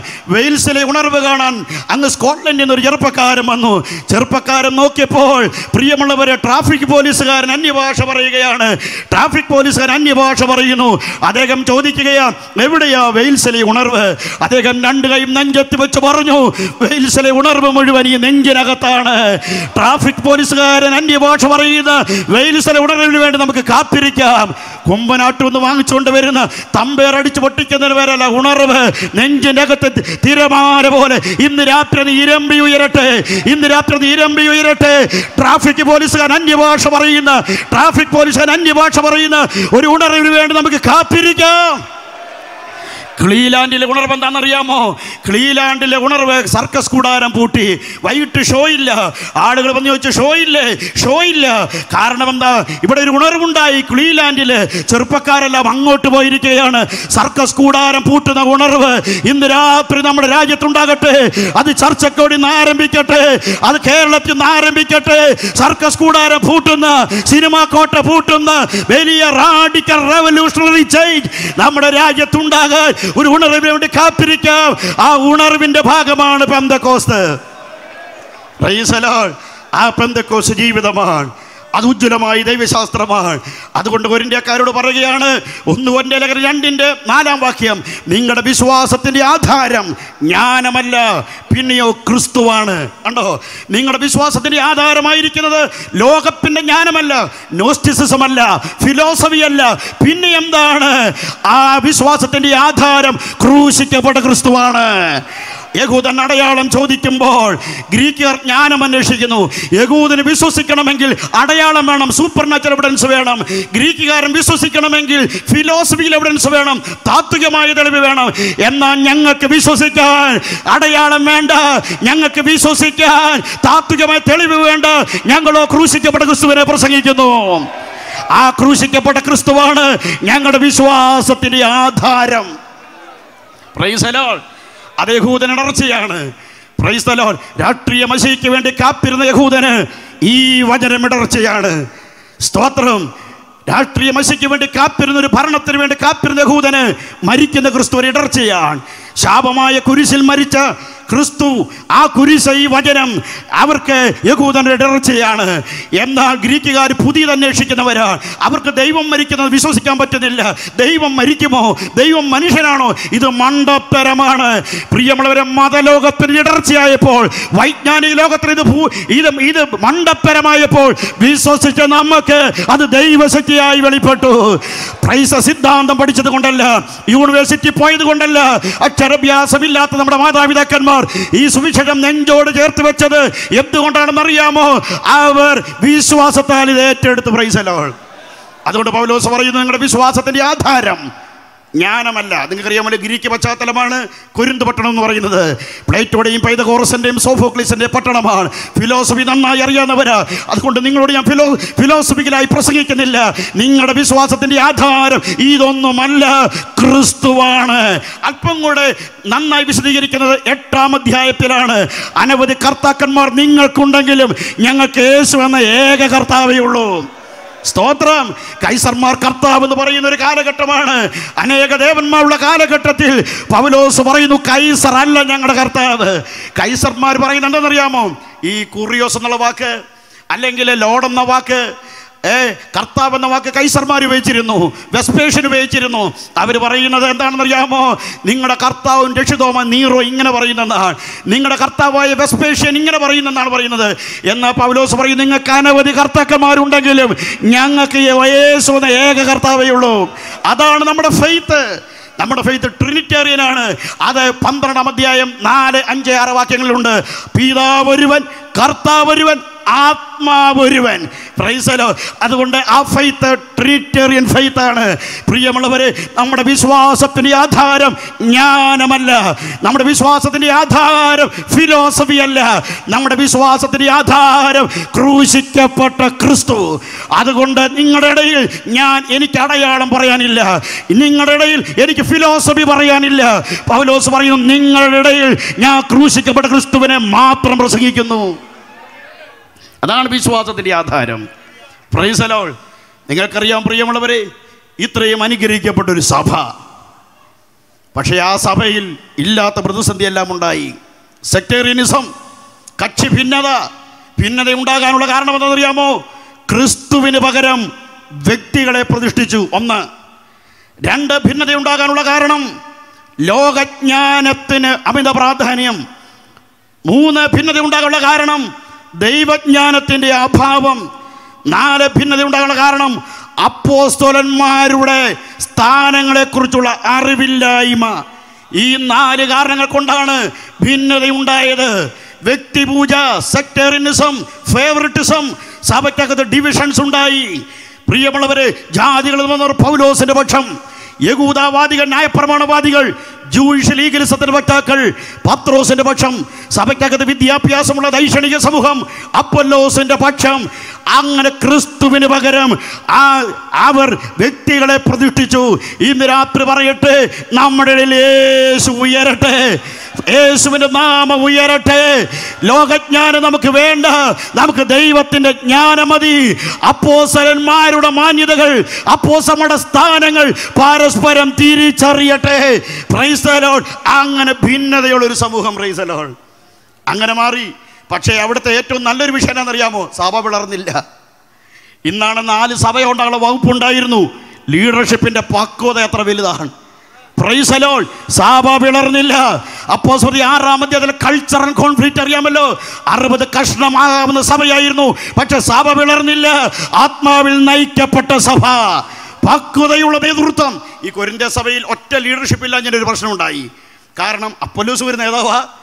കാണാൻ അങ്ങ് സ്കോട്ട്ലൻഡിൽ നിന്നൊരു ചെറുപ്പക്കാരൻ വന്നു. ചെറുപ്പക്കാരൻ നോക്കിയപ്പോൾ, പ്രിയമുള്ളവരെ, ട്രാഫിക് പോലീസുകാരൻ അന്യഭാഷ പറയുകയാണ്. ട്രാഫിക് പോലീസുകാരൻ അന്യഭാഷ പറയുന്നു. അദ്ദേഹം ചോദിക്കുകയാണ്, എവിടെയാ വെയിൽസിലെ ഉണർവ്? അദ്ദേഹം 2 കൈയും നെഞ്ചെത്തി വെച്ച് പറഞ്ഞു, വെയിൽസിലെ ഉണർവ് മുഴുവൻ ഈ നെഞ്ചിനകത്താണ്. ട്രാഫിക് പോലീസുകാരൻ അന്യഭാഷ പറയുന്ന വെയിൽസിലെ ഉണർവിന് വേണ്ടി നമുക്ക് കാത്തിരിക്കാം. കൊമ്പനാട്ടിൽ നിന്ന് വാങ്ങിച്ചുകൊണ്ട് വരുന്ന തമ്പേറടിച്ച് പൊട്ടിക്കുന്നതിന് വരെയല്ല ഉണർവ്. നെഞ്ചിൻ്റെ അകത്ത് തിരമാല പോലെ ഇന്ന് രാത്രി നീ ഇരമ്പി ഉയരട്ടെ. ട്രാഫിക് പോലീസുകാരൻ അന്യഭാഷ പറയുന്ന ഒരു ഉണർവിന് വേണ്ടി നമുക്ക് കാത്തിരിക്കാം. ക്ലീലാൻഡിലെ ഉണർവ് എന്താണെന്നറിയാമോ? ക്ലീലാൻഡിലെ ഉണർവ് സർക്കസ് കൂടാരം പൂട്ടി. വൈകിട്ട് ഷോ ഇല്ല. ആളുകൾ വന്ന് ചോദിച്ചു, ഷോ ഇല്ല. കാരണം എന്താ? ഇവിടെ ഒരു ഉണർവുണ്ടായി ക്ലീലാൻഡില്. ചെറുപ്പക്കാരെല്ലാം അങ്ങോട്ട് പോയിരിക്കുകയാണ്. സർക്കസ് കൂടാരം പൂട്ടുന്ന ഉണർവ് ഇന്ന് രാത്രി നമ്മുടെ രാജ്യത്തുണ്ടാകട്ടെ. അത് ചർച്ചക്കോടി നിന്ന് ആരംഭിക്കട്ടെ, അത് കേരളത്തിൽ നിന്ന് ആരംഭിക്കട്ടെ. സർക്കസ് കൂടാരം പൂട്ടുന്ന, സിനിമാ കോട്ട പൂട്ടുന്ന വലിയ റാഡിക്കൽ റെവല്യൂഷണറി ചേഞ്ച് നമ്മുടെ രാജ്യത്തുണ്ടാകാൻ ഒരു ഉണർവിന് വേണ്ടി കാത്തിരിക്കാം. ആ ഉണർവിന്റെ ഭാഗമാണ് പെന്തക്കോസ്ത്. Price the Lord. ആ പെന്തക്കോസ്ത് ജീവിതമാണ്. അത് ഉജ്ജ്വലമായ ദൈവശാസ്ത്രമാണ്. അതുകൊണ്ട് കൊരിന്ത്യക്കാരോട് പറയുകയാണ്, 1 കൊരിന്ത്യർ 2:4 വാക്യം, നിങ്ങളുടെ വിശ്വാസത്തിന്റെ ആധാരം ജ്ഞാനമല്ല, പിന്നെയോ ക്രിസ്തുവാണ്. കണ്ടോ? നിങ്ങളുടെ വിശ്വാസത്തിന്റെ ആധാരമായിരിക്കുന്നത് ലോകത്തിന്റെ ജ്ഞാനമല്ല, നോസ്റ്റിസിസം അല്ല, ഫിലോസഫി അല്ല. പിന്നെ എന്താണ്? ആ വിശ്വാസത്തിന്റെ ആധാരം ക്രൂശിക്കപ്പെട്ട ക്രിസ്തുവാണ്. യഹൂദൻ അടയാളം ചോദിക്കുമ്പോൾ ഗ്രീക്കുകാർ ജ്ഞാനം അന്വേഷിക്കുന്നു. യഹൂദന് വിശ്വസിക്കണമെങ്കിൽ അടയാളം വേണം, സൂപ്പർ നാച്ചുറൽ എവിഡൻസ് വേണം. ഗ്രീക്കുകാരൻ വിശ്വസിക്കണമെങ്കിൽ ഫിലോസഫിയിൽ എവിഡൻസ് വേണം, താത്വികമായ തെളിവ് വേണം. എന്നാൽ ഞങ്ങൾക്ക് വിശ്വസിക്കാൻ അടയാളം വേണ്ട, ഞങ്ങൾക്ക് വിശ്വസിക്കാൻ താത്വികമായ തെളിവ് വേണ്ട. ഞങ്ങളോ ക്രൂശിക്കപ്പെട്ട ക്രിസ്തുവിനെ പ്രസംഗിക്കുന്നു. ആ ക്രൂശിക്കപ്പെട്ട ക്രിസ്തുവാണ് ഞങ്ങളുടെ വിശ്വാസത്തിന്റെ ആധാരം. Praise the lord. അത് യഹൂദന് ഇടർച്ചയാണ്. Praise the lord. രാഷ്ട്രീയ മശിക്ക് വേണ്ടി കാത്തിരുന്ന യഹൂദന് ഈ വചനം ഇടർച്ചയാണ്. സ്തോത്രം. രാഷ്ട്രീയ മശിക്ക് വേണ്ടി കാത്തിരുന്ന, ഒരു ഭരണത്തിന് വേണ്ടി കാത്തിരുന്ന യഹൂദന് മരിക്കുന്ന ക്രിസ്തു ഒരു ഇടർച്ചയാണ്. ശാപമായ കുരിശിൽ മരിച്ച ക്രിസ്തു, ആ കുരിശ്, ഈ വചനം അവർക്ക് യഹൂദന്റെ ഇടർച്ചയാണ്. എന്നാൽ ഗ്രീക്കുകാർ പുതിയത് അന്വേഷിക്കുന്നവരാണ്. അവർക്ക് ദൈവം മരിക്കുന്നത് വിശ്വസിക്കാൻ പറ്റുന്നില്ല. ദൈവം മരിക്കുമോ? ദൈവം മനുഷ്യനാണോ? ഇത് മണ്ടത്തരമാണ്. പ്രിയമുള്ളവരെ, മതലോകത്തിന് ഇടർച്ചയായപ്പോൾ, വൈജ്ഞാനിക ലോകത്തിന് ഇത് മണ്ടത്തരമായപ്പോൾ വിശ്വസിച്ച നമുക്ക് അത് ദൈവശക്തിയായി വെളിപ്പെട്ടു. പ്രൈസ സിദ്ധാന്തം പഠിച്ചത് കൊണ്ടല്ല, യൂണിവേഴ്സിറ്റി പോയത് കൊണ്ടല്ല, അക്ഷരാഭ്യാസമില്ലാത്ത നമ്മുടെ മാതാപിതാക്കന്മാർ ഈ സുവിശേഷം നെഞ്ചോട് ചേർത്ത് വെച്ചത് എന്തുകൊണ്ടാണെന്ന് അറിയാമോ? അവർ വിശ്വാസത്താൽ ഇത് ഏറ്റെടുത്ത്. Praise the lord. അതുകൊണ്ട് പൗലോസ് പറയുന്നു, നിങ്ങളുടെ വിശ്വാസത്തിന്റെ ആധാരം ജ്ഞാനമല്ല. നിങ്ങൾക്കറിയാമല്ലോ, ഗ്രീക്ക് പശ്ചാത്തലമാണ് കൊരിന്ത് പട്ടണം എന്ന് പറയുന്നത്. പ്ലേറ്റോടെയും പൈതഗോറസിന്റെയും സോഫോക്ലീസിന്റെയും പട്ടണമാണ്. ഫിലോസഫി നന്നായി അറിയാവുന്നവരാ. അതുകൊണ്ട് നിങ്ങളോട് ഞാൻ ഫിലോസഫിക്കലായി പ്രസംഗിക്കുന്നില്ല. നിങ്ങളുടെ വിശ്വാസത്തിന്റെ ആധാരം ഇതൊന്നുമല്ല, ക്രിസ്തുവാണ്. അല്പം കൂടെ നന്നായി വിശദീകരിക്കുന്നത് 8-ാം അധ്യായത്തിലാണ്. അനവധി കർത്താക്കന്മാർ നിങ്ങൾക്കുണ്ടെങ്കിലും ഞങ്ങൾക്ക് യേശു എന്ന ഏക കർത്താവേ ഉള്ളൂ. സ്തോത്രം. കൈസർമാർ കർത്താവ് എന്ന് പറയുന്ന ഒരു കാലഘട്ടമാണ്. അനേക ദേവന്മാരുള്ള കാലഘട്ടത്തിൽ പൗലോസ് പറയുന്നു, കൈസർ അല്ല ഞങ്ങളുടെ കർത്താവ്. കൈസർമാർ പറയുന്നത് എന്താണെന്നറിയാമോ? ഈ കുറിയോസ് എന്നുള്ള വാക്ക്, അല്ലെങ്കിൽ ലോഡ് എന്ന വാക്ക്, കർത്താവ് എന്ന വാക്ക് കൈസർമാർ ഉപയോഗിച്ചിരുന്നു, വെസ്പേഷ്യൻ ഉപയോഗിച്ചിരുന്നു. അവർ പറയുന്നത് എന്താണെന്നറിയാമോ? നിങ്ങളുടെ കർത്താവും രക്ഷിതവുമായ നീറോ ഇങ്ങനെ പറയുന്നതാണ്, നിങ്ങളുടെ കർത്താവായ വെസ്പേഷ്യൻ ഇങ്ങനെ പറയുന്നതാണ് പറയുന്നത്. എന്നാൽ പൗലോസ് പറയും, നിങ്ങൾക്ക് അനവധി കർത്താക്കന്മാരുണ്ടെങ്കിലും ഞങ്ങൾക്ക് യേശു എന്ന ഏക കർത്താവേ ഉള്ളൂ. അതാണ് നമ്മുടെ ഫെയ്ത്ത്. നമ്മുടെ ഫെയ്ത്ത് ട്രിനിറ്റേറിയനാണ്. അത് 12-ാം അധ്യായം 4, 5, 6 വാക്യങ്ങളിലുണ്ട്. പിതാവ് ഒരുവൻ, കർത്താവ് ഒരുവൻ, ആത്മാവൊരുവൻ. Price the lord. അതുകൊണ്ട് ആ ഫെയ്ത്ത് ട്രിനിറ്റേറിയൻ ഫെയ്ത്താണ്. പ്രിയമുള്ളവരെ, നമ്മുടെ വിശ്വാസത്തിന്റെ ആധാരം ജ്ഞാനമല്ല, നമ്മുടെ വിശ്വാസത്തിന്റെ ആധാരം ഫിലോസഫി അല്ല, നമ്മുടെ വിശ്വാസത്തിന്റെ ആധാരം ക്രൂശിക്കപ്പെട്ട ക്രിസ്തു. അതുകൊണ്ട് നിങ്ങളുടെ ഇടയിൽ എനിക്ക് അടയാളം പറയാനില്ല, നിങ്ങളുടെ ഇടയിൽ എനിക്ക് ഫിലോസഫി പറയാനില്ല. പൗലോസ് പറയുന്നു, നിങ്ങളുടെ ഇടയിൽ ഞാൻ ക്രൂശിക്കപ്പെട്ട ക്രിസ്തുവിനെ മാത്രം പ്രസംഗിക്കുന്നു. അതാണ് വിശ്വാസത്തിന്റെ ആധാരം. Praise the lord. നിങ്ങൾക്കറിയാം പ്രിയമുള്ളവരെ, ഇത്രയും അനുഗ്രഹിക്കപ്പെട്ടൊരു സഭ, പക്ഷേ ആ സഭയിൽ ഇല്ലാത്ത പ്രതിസന്ധി എല്ലാം ഉണ്ടായി. സെക്ടേറിയനിസം, കക്ഷി ഭിന്നത ഉണ്ടാകാനുള്ള കാരണം എന്താണെന്നറിയാമോ? ക്രിസ്തുവിന് പകരം വ്യക്തികളെ പ്രതിഷ്ഠിച്ചു. 1. 2, ഭിന്നത ഉണ്ടാകാനുള്ള കാരണം ലോകജ്ഞാനത്തിന് അമിത പ്രാധാന്യം. 3, ഭിന്നത ഉണ്ടാകാനുള്ള കാരണം ദൈവജ്ഞാനത്തിൻ്റെ അഭാവം. 4, ഭിന്നത ഉണ്ടാകാനുള്ള കാരണം അപ്പോസ്തലന്മാരുടെ സ്ഥാനങ്ങളെക്കുറിച്ചുള്ള അറിവില്ലായ്മ. ഈ 4 കാരണങ്ങൾ കൊണ്ടാണ് ഭിന്നതയുണ്ടായത്. വ്യക്തിപൂജ, സെക്ടേറിയനിസം, ഫേവറിറ്റിസം, സഭയ്ക്കകത്ത് ഡിവിഷൻസ് ഉണ്ടായി. പ്രിയമുള്ളവരെ, ജാതികളിൽ വന്നവർ പൗലോസിന്റെ പക്ഷം, യഹൂദവാദികൾ, ന്യായപ്രമാണവാദികൾ, ജൂയിഷ് ലീഗലിസത്തിന്റെ വക്താക്കൾ പത്രോസിന്റെ പക്ഷം, സഭയ്ക്കകത്ത് വിദ്യാഭ്യാസമുള്ള ദൈക്ഷണിക സമൂഹം അപ്പൊല്ലോസിന്റെ പക്ഷം. അങ്ങനെ ക്രിസ്തുവിന് പകരം അവർ വ്യക്തികളെ പ്രതിഷ്ഠിച്ചു. ഇന്ന് രാത്രി പറയട്ടെ, നമ്മുടെ ഇടയിൽ യേശു ഉയരട്ടെ, യേശുവിന്റെ നാമം ഉയരട്ടെ. ലോകജ്ഞാനം നമുക്ക് വേണ്ട, നമുക്ക് ദൈവത്തിന്റെ ജ്ഞാനം മതി. അപ്പോസ്തലന്മാരുടെ മാന്യതകൾ, അപ്പോസ്തലന്മാരുടെ സ്ഥാനങ്ങൾ പരസ്പരം തിരിച്ചറിയട്ടെ. Price the lord. അങ്ങനെ ഭിന്നതയുള്ളൊരു സമൂഹം, പ്രൈസ് ദി ലോർഡ്, അങ്ങനെ മാറി. പക്ഷേ അവിടുത്തെ ഏറ്റവും നല്ലൊരു വിഷയം എന്താണെന്നറിയാമോ? സഭ പിളർന്നില്ല. ഇന്നാണ് 4 സഭയുണ്ടാകുന്ന വകുപ്പുണ്ടായിരുന്നു. ലീഡർഷിപ്പിന്റെ പക്വത എത്ര വലുതാണ്. Praise the lord. സഭ പിളർന്നില്ല. അപ്പോസ്തലർ 6-ാം അധ്യായത്തിൽ കൾച്ചറൽ കോൺഫ്ലിക്റ്റ് അറിയാമല്ലോ. 60 കഷ്ണമാകുന്ന സഭയായിരുന്നു. പക്ഷെ സഭ പിളർന്നില്ല. ആത്മാവിൽ നയിക്കപ്പെട്ട സഭ, പക്വതയുള്ള നേതൃത്വം. ഈ കൊരിന്ത്യ സഭയിൽ ഒറ്റ ലീഡർഷിപ്പ് ഇല്ല, ഇങ്ങനെ ഒരു പ്രശ്നമുണ്ടായി. കാരണം അപ്പൊല്ലോസ് ഒരു നേതാവാ,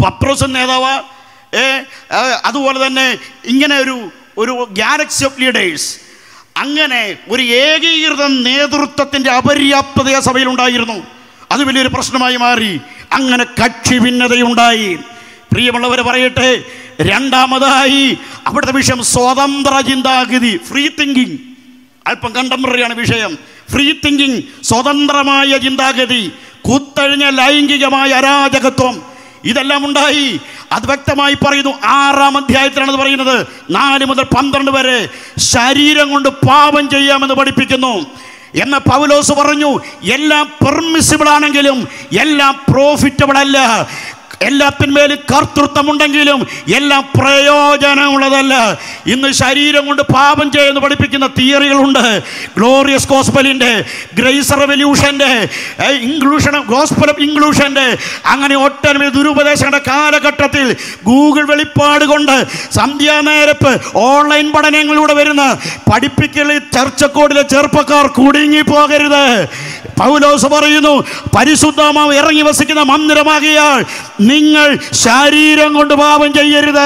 പത്രോസ് നേതാവ്, അതുപോലെ തന്നെ ഇങ്ങനെ ഒരു ഗാലക്സി ഓഫ് ലീഡേഴ്സ്, അങ്ങനെ ഒരു ഏകീകൃത നേതൃത്വത്തിൻ്റെ അപര്യാപ്തത ആ സഭയിലുണ്ടായിരുന്നു. അത് വലിയൊരു പ്രശ്നമായി മാറി. അങ്ങനെ കക്ഷി ഭിന്നതയുണ്ടായി. പ്രിയമുള്ളവരെ പറയട്ടെ, രണ്ടാമതായി അവിടുത്തെ വിഷയം സ്വതന്ത്ര ചിന്താഗതി, ഫ്രീ തിങ്കിങ്. അല്പം കണ്ടംപററിയാണ് വിഷയം. ഫ്രീ തിങ്കിങ്, സ്വതന്ത്രമായ ചിന്താഗതി, കുത്തഴിഞ്ഞ ലൈംഗികമായ അരാജകത്വം, ഇതെല്ലാം ഉണ്ടായി. അത് വ്യക്തമായി പറയുന്നു. 6-ാം അധ്യായത്തിലാണ് പറയുന്നത്. 4 മുതൽ 12 വരെ ശരീരം കൊണ്ട് പാപം ചെയ്യാമെന്ന് പഠിപ്പിക്കുന്നു. എന്ന പൗലോസ് പറഞ്ഞു, എല്ലാം പെർമിസിബിൾ ആണെങ്കിലും എല്ലാം പ്രോഫിറ്റബിൾ അല്ല. എല്ലാത്തിന്മേലും കർത്തൃത്വമുണ്ടെങ്കിലും എല്ലാം പ്രയോജനമുള്ളതല്ല. ഇന്ന് ശരീരം കൊണ്ട് പാപം ചെയ്യുന്ന പഠിപ്പിക്കുന്ന തിയറികളുണ്ട്. ഗ്ലോറിയസ് ഗോസ്പലിൻ്റെ, ഗ്രേസ് റെവല്യൂഷൻ്റെ, ഇൻക്ലൂഷൻ, ഗോസ്പൽ ഓഫ് ഇൻക്ലൂഷൻ്റെ, അങ്ങനെ ഒട്ടനവധി ദുരുപദേശങ്ങളുടെ കാലഘട്ടത്തിൽ ഗൂഗിൾ വെളിപ്പാട് കൊണ്ട് സന്ധ്യാനേരപ്പ് ഓൺലൈൻ പഠനങ്ങളിലൂടെ വരുന്ന പഠിപ്പിക്കലിൽ ചർച്ചക്കോടിലെ ചെറുപ്പക്കാർ കുടുങ്ങിപ്പോകരുത്. പൗലോസ് പറയുന്നു, പരിശുദ്ധാത്മാവ് ഇറങ്ങി വസിക്കുന്ന മന്ദിരമാകിയാൽ നിങ്ങൾ ശരീരം കൊണ്ട് പാപം ചെയ്യരുത്.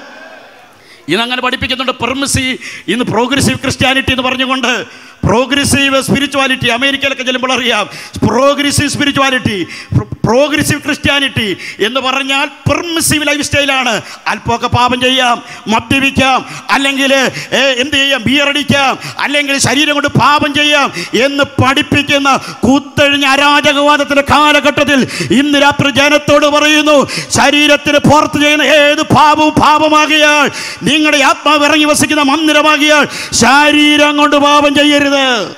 ഇതങ്ങനെ പഠിപ്പിക്കുന്നുണ്ട്. ഇന്ന് പ്രോഗ്രസീവ് ക്രിസ്ത്യാനിറ്റി എന്ന് പറഞ്ഞുകൊണ്ട്, പ്രോഗ്രസീവ് സ്പിരിച്വാലിറ്റി, അമേരിക്കയിലൊക്കെ ചെല്ലുമ്പോൾ അറിയാം, പ്രോഗ്രസീവ് സ്പിരിച്വാലിറ്റി, പ്രോഗ്രസീവ് ക്രിസ്ത്യാനിറ്റി എന്ന് പറഞ്ഞാൽ പെർമിസീവ് ലൈഫ് സ്റ്റൈലാണ്. അല്പമൊക്കെ പാപം ചെയ്യാം, മദ്യപിക്കാം, അല്ലെങ്കിൽ എന്ത് ചെയ്യാം, ബിയറടിക്കാം, അല്ലെങ്കിൽ ശരീരം കൊണ്ട് പാപം ചെയ്യാം എന്ന് പഠിപ്പിക്കുന്ന കുത്തഴിഞ്ഞ അരാജകവാദത്തിൻ്റെ കാലഘട്ടത്തിൽ ഇന്ന് രാത്രി ജനത്തോട് പറയുന്നു, ശരീരത്തിന് പുറത്ത് ചെയ്യുന്ന ഏത് പാപവും പാപമാകിയാൽ, നിങ്ങളുടെ ആത്മാവ് ഇറങ്ങി വസിക്കുന്ന മന്ദിരമാകിയാൽ ശരീരം കൊണ്ട് പാപം ചെയ്യരുത്.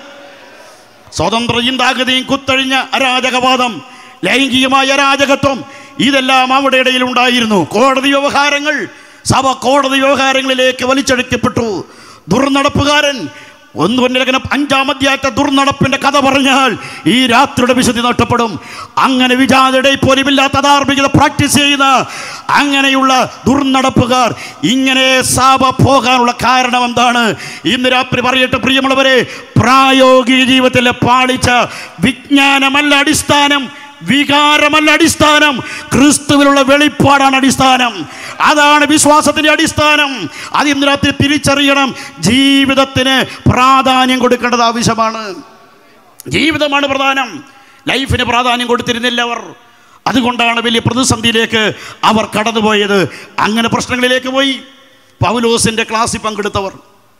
സ്വതന്ത്ര ചിന്താഗതിയും കുത്തഴിഞ്ഞ അരാജകവാദം, ലൈംഗികമായ അരാജകത്വം, ഇതെല്ലാം അവിടെ ഇടയിൽ ഉണ്ടായിരുന്നു. കോടതി വ്യവഹാരങ്ങൾ, സഭ കോടതി വ്യവഹാരങ്ങളിലേക്ക് വലിച്ചഴിക്കപ്പെട്ടു. ദുർനടപ്പുകാരൻ, 1 ലേഖനം 5-ാം അധ്യായത്തെ ദുർനടപ്പിന്റെ കഥ പറഞ്ഞാൽ ഈ രാത്രിയുടെ വിശുദ്ധി നഷ്ടപ്പെടും. അങ്ങനെ വിജാതയുടെ പോലുമില്ലാത്ത ധാർമ്മികത പ്രാക്ടീസ് ചെയ്യുന്ന അങ്ങനെയുള്ള ദുർനടപ്പുകാർ, ഇങ്ങനെ സഭ പോകാനുള്ള കാരണം എന്താണ്? ഇന്ന് രാത്രി പറയട്ടെ പ്രിയമുള്ളവരെ, പ്രായോഗിക ജീവിതത്തിലെ പാളിച്ച, വിജ്ഞാനമല്ല അടിസ്ഥാനം, വികാരമല്ല അടിസ്ഥാനം, ക്രിസ്തുവിലുള്ള വെളിപ്പാടാണ് അടിസ്ഥാനം. അതാണ് വിശ്വാസത്തിൻ്റെ അടിസ്ഥാനം. അത് ഇന്ന് രാത്രി തിരിച്ചറിയണം. ജീവിതത്തിന് പ്രാധാന്യം കൊടുക്കേണ്ടത് ആവശ്യമാണ്. ജീവിതമാണ് പ്രധാനം. ലൈഫിന് പ്രാധാന്യം കൊടുത്തിരുന്നില്ല അവർ. അതുകൊണ്ടാണ് വലിയ പ്രതിസന്ധിയിലേക്ക് അവർ കടന്നുപോയത്. അങ്ങനെ പ്രശ്നങ്ങളിലേക്ക് പോയി. പൗലോസിൻ്റെ ക്ലാസ്സിൽ പങ്കെടുത്തവർ,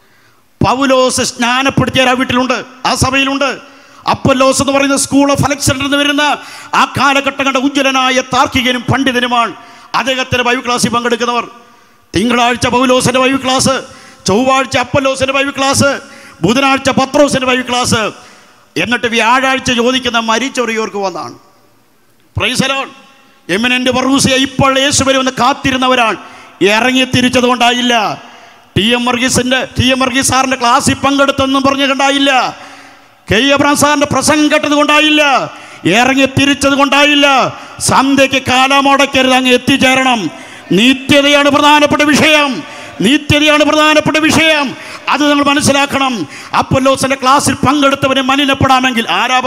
പൗലോസ് സ്നാനപ്പെടുത്തിയ ആ വീട്ടിലുണ്ട്, ആ സഭയിലുണ്ട്. അപ്പൊല്ലോസ് എന്ന് പറയുന്ന സ്കൂൾ ഓഫ് അലക്സാണ്ടർ എന്ന് വരുന്ന ആ കാലഘട്ടം കണ്ട ഉജ്ജ്വലനായ താർക്കികനും പണ്ഡിതനുമാണ്. അദ്ദേഹത്തിൻ്റെ ബൈബിൾ ക്ലാസ്സിൽ പങ്കെടുക്കുന്നവർ. തിങ്കളാഴ്ച പൗലോസിൻ്റെ ബൈബിൾ ക്ലാസ്, ചൊവ്വാഴ്ച അപ്പൊല്ലോസിൻ്റെ ബൈബിൾ ക്ലാസ്, ബുധനാഴ്ച പത്രോസിൻ്റെ ബൈബിൾ ക്ലാസ്. എന്നിട്ട് വ്യാഴാഴ്ച ചോദിക്കുന്ന മരിച്ചവർക്ക് വന്നാണ്. Praise the lord. Imminent parousia ഇപ്പോൾ യേശു വരുമെന്ന് കാത്തിരുന്നവരാണ്. ഇറങ്ങി തിരിച്ചത് കൊണ്ടായില്ല. ടി എം വർഗീസ് സാറിൻ്റെ ക്ലാസ്സിൽ പങ്കെടുത്തെന്നും പറഞ്ഞുകൊണ്ടായില്ല. കെ എബ്രഹാം സാറിൻ്റെ പ്രസംഗം കേട്ടത് കൊണ്ടായില്ല. ഇറങ്ങി തിരിച്ചത് കൊണ്ടായില്ല. സന്ധ്യയ്ക്ക് കാലമുടക്കരുത്, അങ്ങ് എത്തിച്ചേരണം. നിത്യതയാണ് പ്രധാനപ്പെട്ട വിഷയം. നിത്യതയാണ് പ്രധാനപ്പെട്ട വിഷയം. അത് നിങ്ങൾ മനസ്സിലാക്കണം. അപ്പൊല്ലോസിൻ്റെ ക്ലാസ്സിൽ പങ്കെടുത്തവനെ മലിനപ്പെടാമെങ്കിൽ ആരാ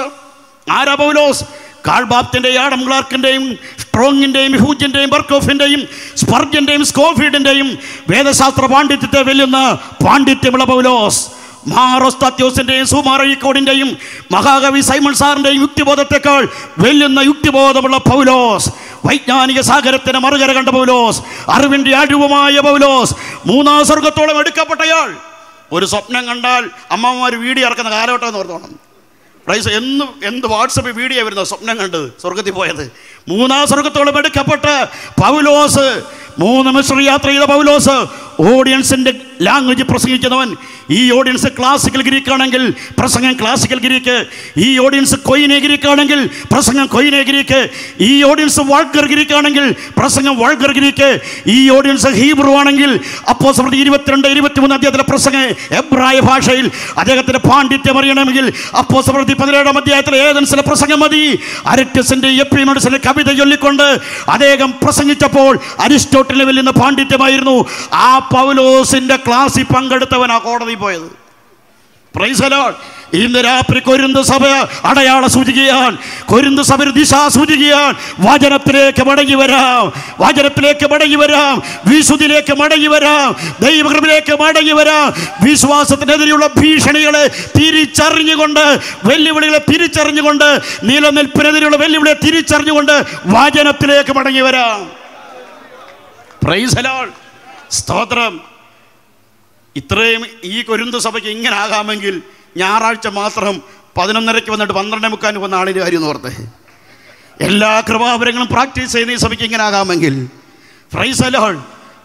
പൗലോസ്? കാൾബാപ്റ്റിൻ്റെയും ആഡം ക്ലാർക്കിൻ്റെയും സ്ട്രോങ്ങിൻ്റെയും ഹൂജിൻ്റെയും ബർക്കോഫിൻ്റെയും സ്പർജൻ്റെയും സ്കോഫീഡിൻ്റെയും വേദശാസ്ത്ര പാണ്ഡിത്യത്തെ വെല്ലുന്ന പാണ്ഡിത്യമുള്ള പൗലോസ്, മാറോസ്താത്യോസിൻ്റെയും സുമാറയിക്കോടിൻ്റെയും മഹാകവി സൈമൺ സാറിൻ്റെയും യുക്തിബോധത്തെക്കാൾ വെല്ലുന്ന യുക്തിബോധമുള്ള പൗലോസ്, വൈജ്ഞാനിക സാഗരത്തിന് മറുകര കണ്ട പൗലോസ്, അറിവിൻ്റെ ആഴവുമായ പൗലോസ്, 3-ാം സ്വർഗത്തോളം എടുക്കപ്പെട്ടയാൾ. ഒരു സ്വപ്നം കണ്ടാൽ അമ്മമാർ വീഡിയോ ഇറക്കുന്ന കാലഘട്ടം എന്ന് ഓർത്തോണം. പ്രൈസ് എന്ത് വാട്സപ്പിൽ വീഡിയോ വരുന്ന സ്വപ്നം കണ്ടത് സ്വർഗത്തിൽ പോയത്. 3-ാം സ്വർഗത്തോളം എടുക്കപ്പെട്ട പൗലോസ്, 3 മിസ്രി യാത്ര ചെയ്ത പൗലോസ്, ഓഡിയൻസിൻ്റെ ലാംഗ്വേജ് പ്രസംഗിക്കുന്നവൻ. ഈ ഓഡിയൻസ് ക്ലാസിക്കൽ ഗ്രീക്ക് ആണെങ്കിൽ പ്രസംഗം ക്ലാസിക്കൽ ഗ്രീക്ക്, ഈ ഓഡിയൻസ് കൊയിനെ ഗ്രീക്ക് ആണെങ്കിൽ പ്രസംഗം കൊയിനെ ഗ്രീക്ക്, ഈ ഓഡിയൻസ് വൾഗർ ഗ്രീക്ക് ആണെങ്കിൽ പ്രസംഗം വൾഗർ ഗ്രീക്ക്, ഈ ഓഡിയൻസ് ഹീബ്രു ആണെങ്കിൽ അപ്പോസ്തലർ 22-23 അധ്യായത്തിലെ പ്രസംഗം എബ്രായ ഭാഷയിൽ. അദ്ദേഹത്തിൻ്റെ പാണ്ഡിത്യം അറിയണമെങ്കിൽ അപ്പോസ്തലർ 17-ാം അധ്യായത്തിലെ ഏതൻസിലെ പ്രസംഗം മതി. അരിസ്റ്റസിൻ്റെ എപ്പിമോഡസിൻ്റെ കവിത ചൊല്ലിക്കൊണ്ട് അദ്ദേഹം പ്രസംഗിച്ചപ്പോൾ അരിസ്റ്റോട്ടലിനെ വെല്ലുന്ന പാണ്ഡിത്യമായിരുന്നു. ആ പൗലോസിൻ്റെ ക്ലാസ്സിൽ പങ്കെടുത്തവനാ കോടതി പോയത്. Praise the lord. ഇന്ന് രാത്രി കൊരിന്ത് സഭ അടയാള സൂചികയാൻ, കൊരിന്ത് സഭ ദിശാ സൂചികയാൻ. വചനത്തിലേക്ക് മടങ്ങി വരാം, വചനത്തിലേക്ക് മടങ്ങി വരാം, വിശുദ്ധിയിലേക്ക് മടങ്ങി വരാം, ദൈവകൃപയിലേക്ക് മടങ്ങി വരാം. വിശ്വാസത്തിനെതിരെയുള്ള ഭീഷണികളെ തിരിച്ചറിഞ്ഞുകൊണ്ട്, വെല്ലുവിളികളെ തിരിച്ചറിഞ്ഞുകൊണ്ട്, നിലനിൽപ്പിനെതിരെയുള്ള വെല്ലുവിളിയെ തിരിച്ചറിഞ്ഞുകൊണ്ട് വചനത്തിലേക്ക് മടങ്ങി വരാം. Praise the lord. സ്തോത്രം. ഇത്രയും ഈ കൊരിന്ത് സഭയ്ക്ക് ഇങ്ങനെ ആകാമെങ്കിൽ ഞായറാഴ്ച മാത്രം 11:30 വന്നിട്ട് 12:45 വന്ന ആളിൻ്റെ കാര്യം ഓർത്തേ. എല്ലാ കൃപാവരങ്ങളും പ്രാക്ടീസ് ചെയ്യുന്ന ഈ സഭയ്ക്ക് ഇങ്ങനെ ആകാമെങ്കിൽ പ്രൈസ് ദി ലോർഡ്.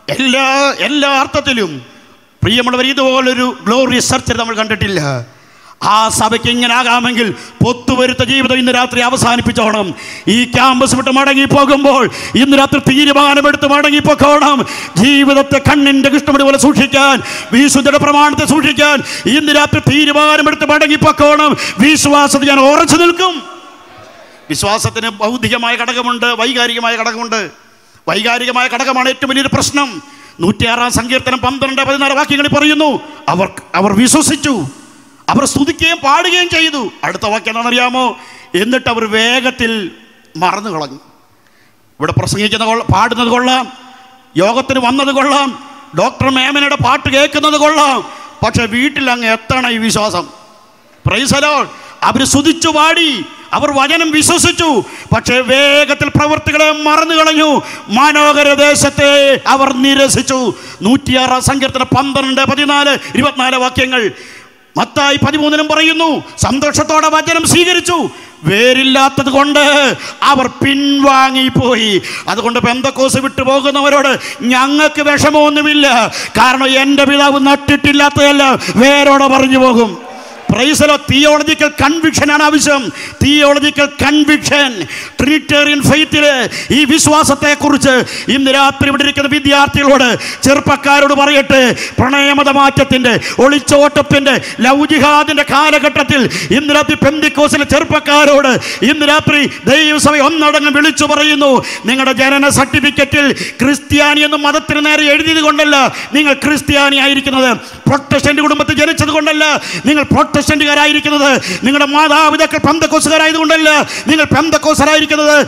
എല്ലാ അർത്ഥത്തിലും പ്രിയമുള്ളവർ, ഇതുപോലൊരു ഗ്ലോറിയസ് ചർച്ച നമ്മൾ കണ്ടിട്ടില്ല. ആ സഭയ്ക്ക് ഇങ്ങനെ ആകാമെങ്കിൽ പൊത്തുവരുത്ത ജീവിതം ഇന്ന് രാത്രി അവസാനിപ്പിച്ചോണം. ഈ ക്യാമ്പസ് വിട്ട് മടങ്ങിപ്പോകുമ്പോൾ ഇന്ന് രാത്രി തീരുമാനമെടുത്ത് മടങ്ങിപ്പോക്കണം. ജീവിതത്തെ കണ്ണിൻ്റെ കൃഷ്ണമണി പോലെ സൂക്ഷിക്കാൻ, വിശുദ്ധയുടെ പ്രമാണത്തെ സൂക്ഷിക്കാൻ ഇന്ന് രാത്രി തീരുമാനമെടുത്ത് മടങ്ങിപ്പോക്കണം. വിശ്വാസത്തിൽ ഞാൻ ഉറച്ചു നിൽക്കും. വിശ്വാസത്തിന് ഭൗതികമായ ഘടകമുണ്ട്, വൈകാരികമായ ഘടകമുണ്ട്. വൈകാരികമായ ഘടകമാണ് ഏറ്റവും വലിയൊരു പ്രശ്നം. 106-ാം സങ്കീർത്തനം 12-14 വാക്യങ്ങളിൽ പറയുന്നു, അവർ വിശ്വസിച്ചു, അവർ സ്തുതിക്കുകയും പാടുകയും ചെയ്തു. അടുത്ത വാക്യം എന്താണെന്നറിയാമോ? എന്നിട്ട് അവർ വേഗത്തിൽ മറന്നു കളഞ്ഞു. ഇവിടെ പ്രസംഗിക്കുന്ന പാടുന്നത് കൊള്ളാം, യോഗത്തിന് വന്നത് കൊള്ളാം, ഡോക്ടർ മേമനയുടെ പാട്ട് കേൾക്കുന്നത് കൊള്ളാം, പക്ഷെ വീട്ടിൽ അങ്ങ് എത്തണം ഈ വിശ്വാസം. Price the Lord. അവർ സ്തുതിച്ചു പാടി, അവർ വചനം വിശ്വസിച്ചു, പക്ഷേ വേഗത്തിൽ പ്രവൃത്തികളെ മറന്നു കളഞ്ഞു. മനോഹര ദേശത്തെ അവർ നിരസിച്ചു. 106-ാം സങ്കീർത്തനം 12, 14, 24 വാക്യങ്ങൾ. മത്തായി 13 പറയുന്നു, സന്തോഷത്തോടെ വചനം സ്വീകരിച്ചു, വേരില്ലാത്തത് കൊണ്ട് അവർ പിൻവാങ്ങിപ്പോയി. അതുകൊണ്ട് പെന്തക്കോസ് വിട്ടു പോകുന്നവരോട് ഞങ്ങൾക്ക് വിഷമമൊന്നുമില്ല, കാരണം എൻ്റെ പിതാവ് നട്ടിട്ടില്ലാത്തതല്ല, വേരോടെ പറഞ്ഞു പോകും. Praise the lord. തിയോളജിക്കൽ കൺവിക്ഷനാണ് ആവശ്യം. Theological conviction. ട്രിനിറ്റേറിയൻ ഫെയ്ത്തിലെ ഈ വിശ്വാസത്തെക്കുറിച്ച് ഇന്ന് രാത്രി ഇവിടെ ഇരിക്കുന്ന വിദ്യാർത്ഥികളോട്, ചെറുപ്പക്കാരോട് പറയട്ടെ, പ്രണയമതമാറ്റത്തിൻ്റെ, ഒളിച്ചോട്ടത്തിൻ്റെ, ലവ് ജിഹാദിൻ്റെ കാലഘട്ടത്തിൽ ഇന്ന് രാത്രി പെന്തിക്കോസിലെ ചെറുപ്പക്കാരോട് ഇന്ന് രാത്രി ദൈവസഭ ഒന്നടങ്കം വിളിച്ചു പറയുന്നു, നിങ്ങളുടെ ജനന സർട്ടിഫിക്കറ്റിൽ ക്രിസ്ത്യാനി എന്ന മതത്തിന് നേരെ എഴുതിയത് കൊണ്ടല്ല നിങ്ങൾ ക്രിസ്ത്യാനി ആയിരിക്കുന്നത്, പ്രൊട്ടസ്റ്റന്റ് കുടുംബത്തിൽ ജനിച്ചത് കൊണ്ടല്ല നിങ്ങൾ പ്രൊട്ടസ്റ്റന്റുകാരായിരിക്കുന്നത്, നിങ്ങളുടെ മാതാപിതാക്കൾ പെന്തക്കോസുകാരായതുകൊണ്ടല്ല നിങ്ങൾ പെന്തക്കോസരായിരിക്കുന്നത്.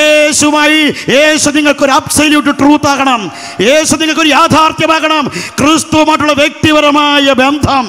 യേശു നിങ്ങൾക്കൊരു അബ്സല്യൂട്ട് ട്രൂത്ത് ആകണം. യേശു നിങ്ങൾക്കൊരു യാഥാർത്ഥ്യമാകണം. ക്രിസ്തുവുമായിട്ടുള്ള വ്യക്തിപരമായ ബന്ധം,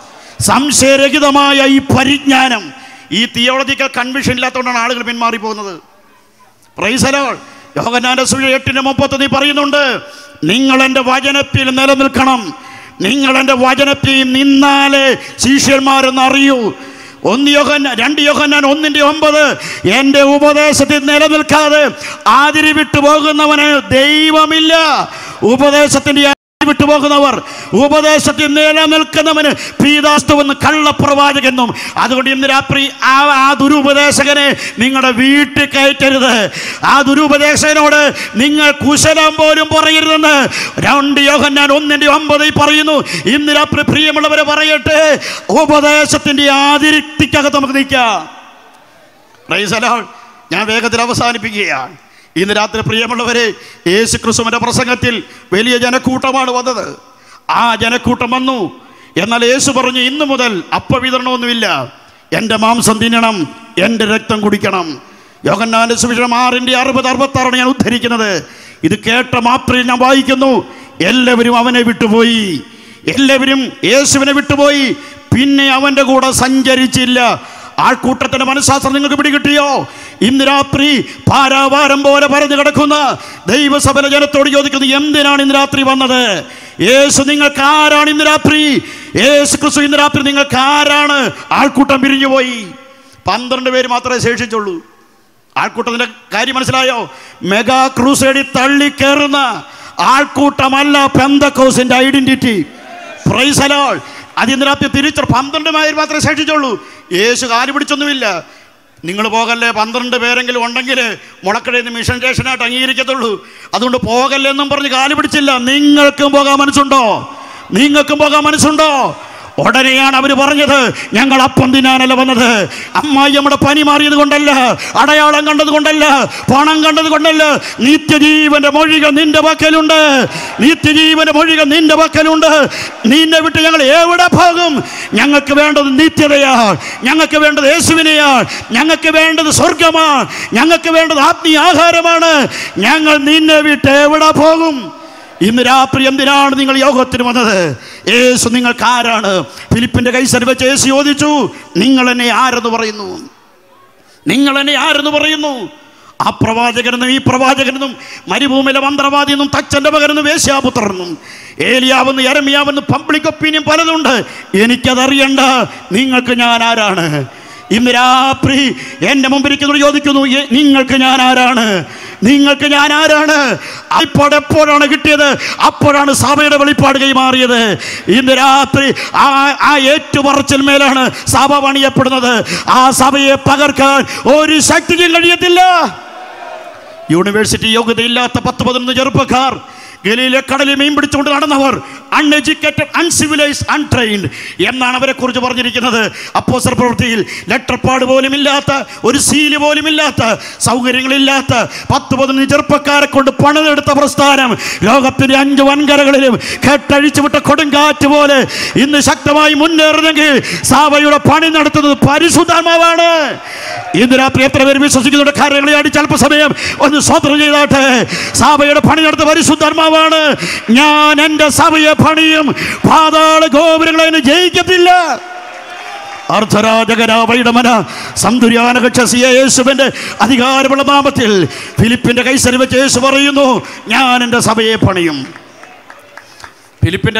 സംശയരഹിതമായ ഈ പരിജ്ഞാനം, ഈ തിയോളജിക്കൽ കൺവിഷൻ ഇല്ലാത്തതുകൊണ്ടാണ് ആളുകൾ പിന്മാറി പോകുന്നത്. Praise the lord. യോഹന്നാന്റെ സുവിശേഷം 8:30 പറയുന്നുണ്ട്, നിങ്ങൾ എൻ്റെ വചനത്തിൽ നിലനിൽക്കണം, നിങ്ങൾ എൻ്റെ വചനത്തിൽ നിന്നാലേ ശിഷ്യന്മാരെന്ന് അറിയൂ. 2 യോഹന്നാൻ 1:9 എൻ്റെ ഉപദേശത്തിൽ നിലനിൽക്കാതെ ആതിരി വിട്ടു പോകുന്നവന് ദൈവമില്ല. ഉപദേശത്തിൻ്റെ വിട്ടുപോകുന്നവർ, ഉപദേശത്തിൽ നിലനിൽക്കുന്നവന് പീതാസ്തുവെന്ന് കള്ളപ്രവാചകെന്നും. അതുകൊണ്ട് ഇന്ന് രാത്രി ആ ദുരുപദേശകനെ നിങ്ങളുടെ വീട്ടിൽ കയറ്റരുത്. ആ ദുരുപദേശകനോട് നിങ്ങൾ കുശലം പോലും പറയരുതെന്ന് 2 യോഹന്നാൻ 1:9 പറയുന്നു. ഇന്ന് രാത്രി പ്രിയമുള്ളവരെ പറയട്ടെ, ഉപദേശത്തിൻ്റെ അതിരിക്തിക്കകത്ത് നമുക്ക് നിൽക്കാം. Praise the lord. ഞാൻ വേഗത്തിൽ അവസാനിപ്പിക്കുകയാണ്. ഇന്ന് രാത്രി പ്രിയമുള്ളവരെ, യേശു ക്രിസ്തുവിൻ്റെ പ്രസംഗത്തിൽ വലിയ ജനക്കൂട്ടമാണ് വന്നത്. ആ ജനക്കൂട്ടം വന്നു. എന്നാൽ യേശു പറഞ്ഞു, ഇന്നു മുതൽ അപ്പവിതരണമൊന്നുമില്ല, എൻ്റെ മാംസം തിന്നണം, എൻ്റെ രക്തം കുടിക്കണം. യോഹന്നാന്റെ സുവിശേഷം 6:60-66 ഞാൻ ഉദ്ധരിക്കുന്നത്. ഇത് കേട്ട മാത്രയിൽ ഞാൻ വായിക്കുന്നു, എല്ലാവരും അവനെ വിട്ടുപോയി, എല്ലാവരും യേശുവിനെ വിട്ടുപോയി, പിന്നെ അവൻ്റെ കൂടെ സഞ്ചരിച്ചില്ല. ആൾക്കൂട്ടത്തിൻ്റെ മനഃശാസ്ത്രം നിങ്ങൾക്ക് പിടികിട്ടിയോ? ഇന്ന് രാത്രി പാരാവാരം പോലെ പരന്നു കിടക്കുന്ന ദൈവസഭ ജനത്തോട് ചോദിക്കുന്നത്, എന്തിനാണ് ഇന്ന് രാത്രി വന്നത്? യേശു നിങ്ങൾക്ക് ആരാണ് ഇന്ന് രാത്രി? യേശു ക്രിസ്തു ഇന്ന് രാത്രി നിങ്ങൾക്ക് ആരാണ്? ആൾക്കൂട്ടം പിരിഞ്ഞുപോയി. 12 പേര് മാത്രമേ ശേഷിച്ചുള്ളൂ. ആൾക്കൂട്ടത്തിൻ്റെ കാര്യം മനസ്സിലായോ? മെഗാ ക്രൂസേഡിൽ തള്ളിക്കേറുന്ന ആൾക്കൂട്ടമല്ല പെന്തക്കോസിൻ്റെ ഐഡന്റിറ്റി. Praise the lord. അത് ഇന്ന് രാത്രി തിരിച്ചു 12 പേര് മാത്രമേ ശേഷിച്ചുള്ളൂ. യേശു കാല് പിടിച്ചൊന്നുമില്ല. നിങ്ങൾ പോകല്ലേ, 12 പേരെങ്കിലും ഉണ്ടെങ്കിൽ മുളക്കടയിൽ നിന്ന് മിഷൻ സ്റ്റേഷനായിട്ട് അംഗീകരിക്കത്തുള്ളൂ. അതുകൊണ്ട് പോകല്ലേ എന്നും പറഞ്ഞ് കാല് പിടിച്ചില്ല. നിങ്ങൾക്കും പോകാൻ മനസ്സുണ്ടോ? നിങ്ങൾക്കും പോകാൻ മനസ്സുണ്ടോ? ഉടനെയാണ് അവർ പറഞ്ഞത്, ഞങ്ങൾ അപ്പം തിന്നാനല്ല വന്നത്, അമ്മായിയമ്മയുടെ പനി മാറിയത് കൊണ്ടല്ല, അടയാളം കണ്ടത് കൊണ്ടല്ല, പണം കണ്ടത് കൊണ്ടല്ല, നിത്യജീവന്റെ മൊഴികൾ നിന്റെ പക്കലുണ്ട്, നിത്യജീവന്റെ മൊഴികൾ നിന്റെ പക്കലുണ്ട്. നിന്നെ വിട്ട് ഞങ്ങൾ എവിടെ പോകും? ഞങ്ങൾക്ക് വേണ്ടത് നിത്യതയാണ്, ഞങ്ങൾക്ക് വേണ്ടത് യേശുവിനെയാണ്, ഞങ്ങൾക്ക് വേണ്ടത് സ്വർഗമാണ്, ഞങ്ങൾക്ക് വേണ്ടത് ആത്മീയ ആഹാരമാണ്. ഞങ്ങൾ നിന്നെ വിട്ട് എവിടെ പോകും? ഇന്ന് രാത്രി എന്തിനാണ് നിങ്ങൾ യോഗത്തിന് വന്നത്? യേശു നിങ്ങൾക്ക് ആരാണ്? ഫിലിപ്പിന്റെ കൈസരിൽ വെച്ച് യേശു ചോദിച്ചു, നിങ്ങൾ എന്നെ ആരെന്ന് പറയുന്നു? നിങ്ങൾ എന്നെ ആരെന്ന് പറയുന്നു? ആ പ്രവാചകനെന്നും ഈ പ്രവാചകനെന്നും മരുഭൂമിയിലെ മന്ത്രവാദിയെന്നും തച്ചൻ്റെ മകനെന്നും വേശ്യാപുത്രനെന്നും ഏലിയാവെന്ന് യെരമ്യാവെന്ന് പബ്ലിക് ഒപ്പീനിയൻ പലതുണ്ട്. എനിക്കതറിയണ്ട. നിങ്ങൾക്ക് ഞാൻ ആരാണ്? ഇന്ന് രാത്രി എൻ്റെ മുമ്പിരിക്കുന്നവർ ചോദിക്കുന്നു, നിങ്ങൾക്ക് ഞാൻ ആരാണ്? നിങ്ങൾക്ക് ഞാൻ ആരാണ്? എപ്പോഴാണ് കിട്ടിയത്? അപ്പോഴാണ് സഭയുടെ വെളിപ്പാട് കൈമാറിയത്. ഇന്ന് രാത്രി ആ ഏറ്റുപറച്ചിൽ മേലാണ് സഭ പണിയപ്പെടുന്നത്. ആ സഭയെ തകർക്കാൻ ഒരു ശക്തിക്കും കഴിയത്തില്ല. യൂണിവേഴ്സിറ്റി യോഗ്യതയില്ലാത്ത 10-11 ചെറുപ്പക്കാർ, ഗലീലെ കടലിൽ മീൻ പിടിച്ചുകൊണ്ട് നടന്നവർ, അൺഎഡ്യൂക്കേറ്റഡ്, അൺസിവിലൈസ്ഡ്, അൺട്രെയിൻഡ് എന്നാണ് അവരെ കുറിച്ച് പറഞ്ഞിരിക്കുന്നത്. അപ്പോസ്തല പ്രവൃത്തിയിൽ ലെറ്റർപാട് പോലും ഇല്ലാത്ത, ഒരു സീല് പോലും ഇല്ലാത്ത, സൗകര്യങ്ങളില്ലാത്ത 10-11 ചെറുപ്പക്കാരെ കൊണ്ട് പണിതെടുത്ത പ്രസ്ഥാനം ലോകത്തിന്റെ 5 വൻകരകളിലും കെട്ടഴിച്ചു വിട്ട കൊടുങ്കാറ്റ് പോലെ ഇന്ന് ശക്തമായി മുന്നേറുന്നെങ്കിൽ സഭയുടെ പണി നടത്തുന്നത് പരിശുദ്ധാത്മാവാണ്. ഇന്ന് രാത്രി എത്ര പേര് വിശ്വസിക്കുന്നുണ്ട്? കാര്യങ്ങളെ അടിച്ച് അല്പസമയം ഒന്ന് സ്വതന്ത്രം ചെയ്താട്ടെ. സഭയുടെ പണി നടത്തുന്ന പരിശുദ്ധാത്മാവാണ്. ഞാൻ എൻ്റെ സഭയെ പണിയും, പാതാള ഗോപുരങ്ങളെ ജയിക്കത്തില്ല. അർദ്ധരാജകരാവൈഡമന സന്തുര്യാനകക്ഷസിയ യേശുവിൻ്റെ അധികാരമുള്ള നാമത്തിൽ ഫിലിപ്പിൻ്റെ കൈസരിൽ വെച്ച് യേശു പറയുന്നു, ഞാൻ എൻ്റെ സഭയെ പണിയും. ഫിലിപ്പിൻ്റെ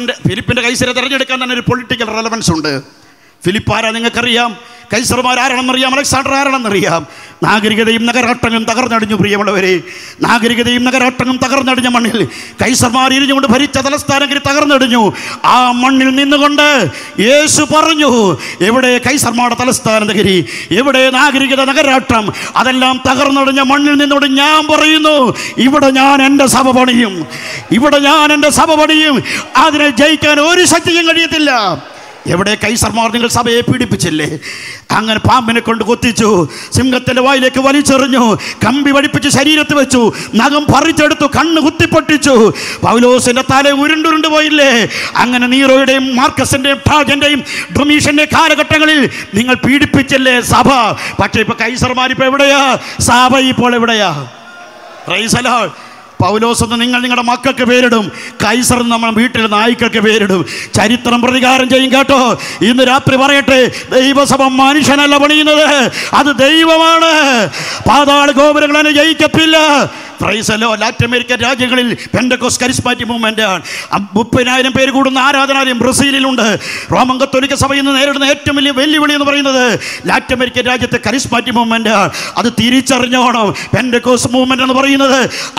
കൈസരെ തിരഞ്ഞെടുക്കാൻ തന്നെ ഒരു പൊളിറ്റിക്കൽ റെലവൻസ് ഉണ്ട്. ഫിലിപ്പ് ആരാ നിങ്ങൾക്കറിയാം, കൈസർമാർ ആരാണെന്നറിയാം, അലക്സാണ്ടർ ആരാണെന്നറിയാം. നാഗരികതയും നഗരാട്ടങ്ങളും തകർന്നടിഞ്ഞു. പ്രിയമുള്ളവരെ, നാഗരികതയും നഗരാട്ടങ്ങളും തകർന്നടിഞ്ഞ മണ്ണിൽ കൈസർമാർ ഇരിഞ്ഞുകൊണ്ട് ഭരിച്ച തലസ്ഥാനഗിരി തകർന്നടിഞ്ഞു. ആ മണ്ണിൽ നിന്നുകൊണ്ട് യേശു പറഞ്ഞു, എവിടെ കൈസർമാരുടെ തലസ്ഥാനഗിരി, എവിടെ നാഗരികത നഗരാട്ടം, അതെല്ലാം തകർന്നടിഞ്ഞ മണ്ണിൽ നിന്നുകൊണ്ട് ഞാൻ പറയുന്നു, ഇവിടെ ഞാൻ എൻ്റെ സഭ പണിയും, ഇവിടെ ഞാൻ എൻ്റെ സഭ പണിയും. അതിനെ ജയിക്കാൻ ഒരു ശക്തിയും കഴിയത്തില്ല. എവിടെ കൈസർമാർ നിങ്ങൾ സഭയെ പീഡിപ്പിച്ചില്ലേ? അങ്ങനെ പാമ്പിനെ കൊണ്ട് കൊത്തിച്ചു, സിംഹത്തിൻ്റെ വായിലേക്ക് വലിച്ചെറിഞ്ഞു, കമ്പി വടിപ്പിച്ച് ശരീരത്ത് വെച്ചു, നഖം പറിച്ചെടുത്തു, കണ്ണ് കുത്തിപ്പൊട്ടിച്ചു, പൗലോസിൻ്റെ തല ഉരുണ്ടുരുണ്ട് പോയില്ലേ? അങ്ങനെ നീറോയുടെയും മാർക്കസിൻ്റെയും ട്രാജൻ്റെയും ഡൊമീഷ്യൻ്റെയും കാലഘട്ടങ്ങളിൽ നിങ്ങൾ പീഡിപ്പിച്ചില്ലേ സഭ? പക്ഷേ ഇപ്പോൾ കൈസർമാരിപ്പോൾ എവിടെയാ? സഭ ഇപ്പോൾ എവിടെയാ? Price the Lord. പൗലോസെന്ന് നിങ്ങൾ നിങ്ങളുടെ മക്കൾക്ക് പേരിടും, കൈസർ നമ്മുടെ വീട്ടിൽ നായ്ക്കൾക്ക് പേരിടും. ചരിത്രം പ്രതികാരം ചെയ്യും കേട്ടോ. ഇന്ന് രാത്രി പറയട്ടെ, ദൈവസഭ മനുഷ്യനല്ല പണിയുന്നത്, അത് ദൈവമാണ്. പാതാള ഗോപുരങ്ങളെ ജയിക്കത്തില്ല. പ്രൈസലോ. ലാറ്റിൻ അമേരിക്കൻ രാജ്യങ്ങളിൽ പെന്തക്കോസ്റ്റ് കരിസ്മാറ്റിക് മൂവ്മെൻ്റ് ആണ്. 30,000 പേര് കൂടുന്ന ആരാധനാലയം ബ്രസീലിലുണ്ട്. റോമൻ കത്തോലിക്ക സഭയിൽ നിന്ന് നേരിടുന്ന ഏറ്റവും വലിയ വെല്ലുവിളി എന്ന് പറയുന്നത് ലാറ്റിൻ അമേരിക്കൻ രാജ്യത്തെ കരിസ്മാറ്റിക് മൂവ്മെൻ്റ് ആണ്. അത് തിരിച്ചറിഞ്ഞോണം. പെന്തക്കോസ്റ്റ് മൂവ്മെൻ്റ് എന്ന് പറയുന്നത്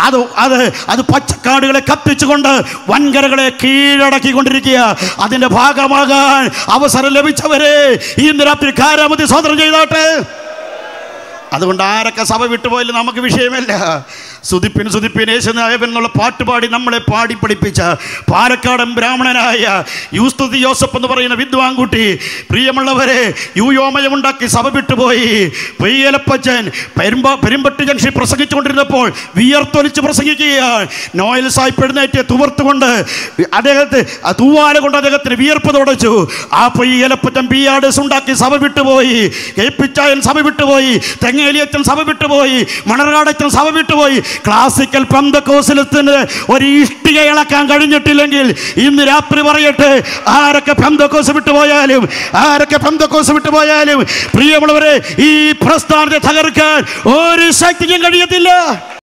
അത് പച്ചക്കാടുകളെ കത്തിച്ചുകൊണ്ട് വൻകരകളെ കീഴടക്കിക്കൊണ്ടിരിക്കുക. അതിൻ്റെ ഭാഗമാകാൻ അവസരം ലഭിച്ചവരെ ഇന്ന് രാത്രി കാരാമതി സ്വതന്ത്രം ചെയ്താട്ടെ. അതുകൊണ്ട് ആരൊക്കെ സഭ വിട്ടുപോയാലും നമുക്ക് വിഷയമല്ല. സുതിപ്പിൻ സുതിപ്പിൻ യേശുനായകൻ എന്നുള്ള പാട്ടുപാടി നമ്മളെ പാടി പഠിപ്പിച്ച പാലക്കാടൻ ബ്രാഹ്മണനായ യൂസ്തുതി യോസഫ് എന്ന് പറയുന്ന വിദ്വാൻകുട്ടി, പ്രിയമുള്ളവരെ, യൂയോമയമുണ്ടാക്കി സഭ വിട്ടുപോയി. പെയ്യലപ്പച്ചൻ പെരുമ്പട്ടി ജംഗ്ഷനിൽ പ്രസംഗിച്ചുകൊണ്ടിരുന്നപ്പോൾ വിയർത്തൊലിച്ച് പ്രസംഗിക്കുകയാണ്. നോയൽ സാഹിബ് എഴുന്നേറ്റ് തുവർത്തുകൊണ്ട് അദ്ദേഹത്തെ തൂവാല കൊണ്ട് അദ്ദേഹത്തിന് വിയർപ്പ് തുടച്ചു. ആ പെയ്യലപ്പച്ചൻ പിയാഡസ് ഉണ്ടാക്കി സഭ വിട്ടുപോയി. കേപ്പിച്ചായൻ സഭ വിട്ടുപോയി. തെങ്ങേലിയച്ചൻ സഭ വിട്ടുപോയി. മണർകാടച്ചൻ സഭ വിട്ടുപോയി. ക്ലാസിക്കൽ പെന്തക്കോസ്തലിന് ഒരു ഇഷ്ടിക ഇളക്കാൻ കഴിഞ്ഞിട്ടില്ലെങ്കിൽ ഇന്ന് രാത്രി പറയട്ടെ, ആരൊക്കെ പെന്തക്കോസ് വിട്ടുപോയാലും പ്രിയമുള്ളവരെ, ഈ പ്രസ്ഥാനത്തെ തകർക്കാൻ ഒരു ശക്തിക്കും കഴിയത്തില്ല.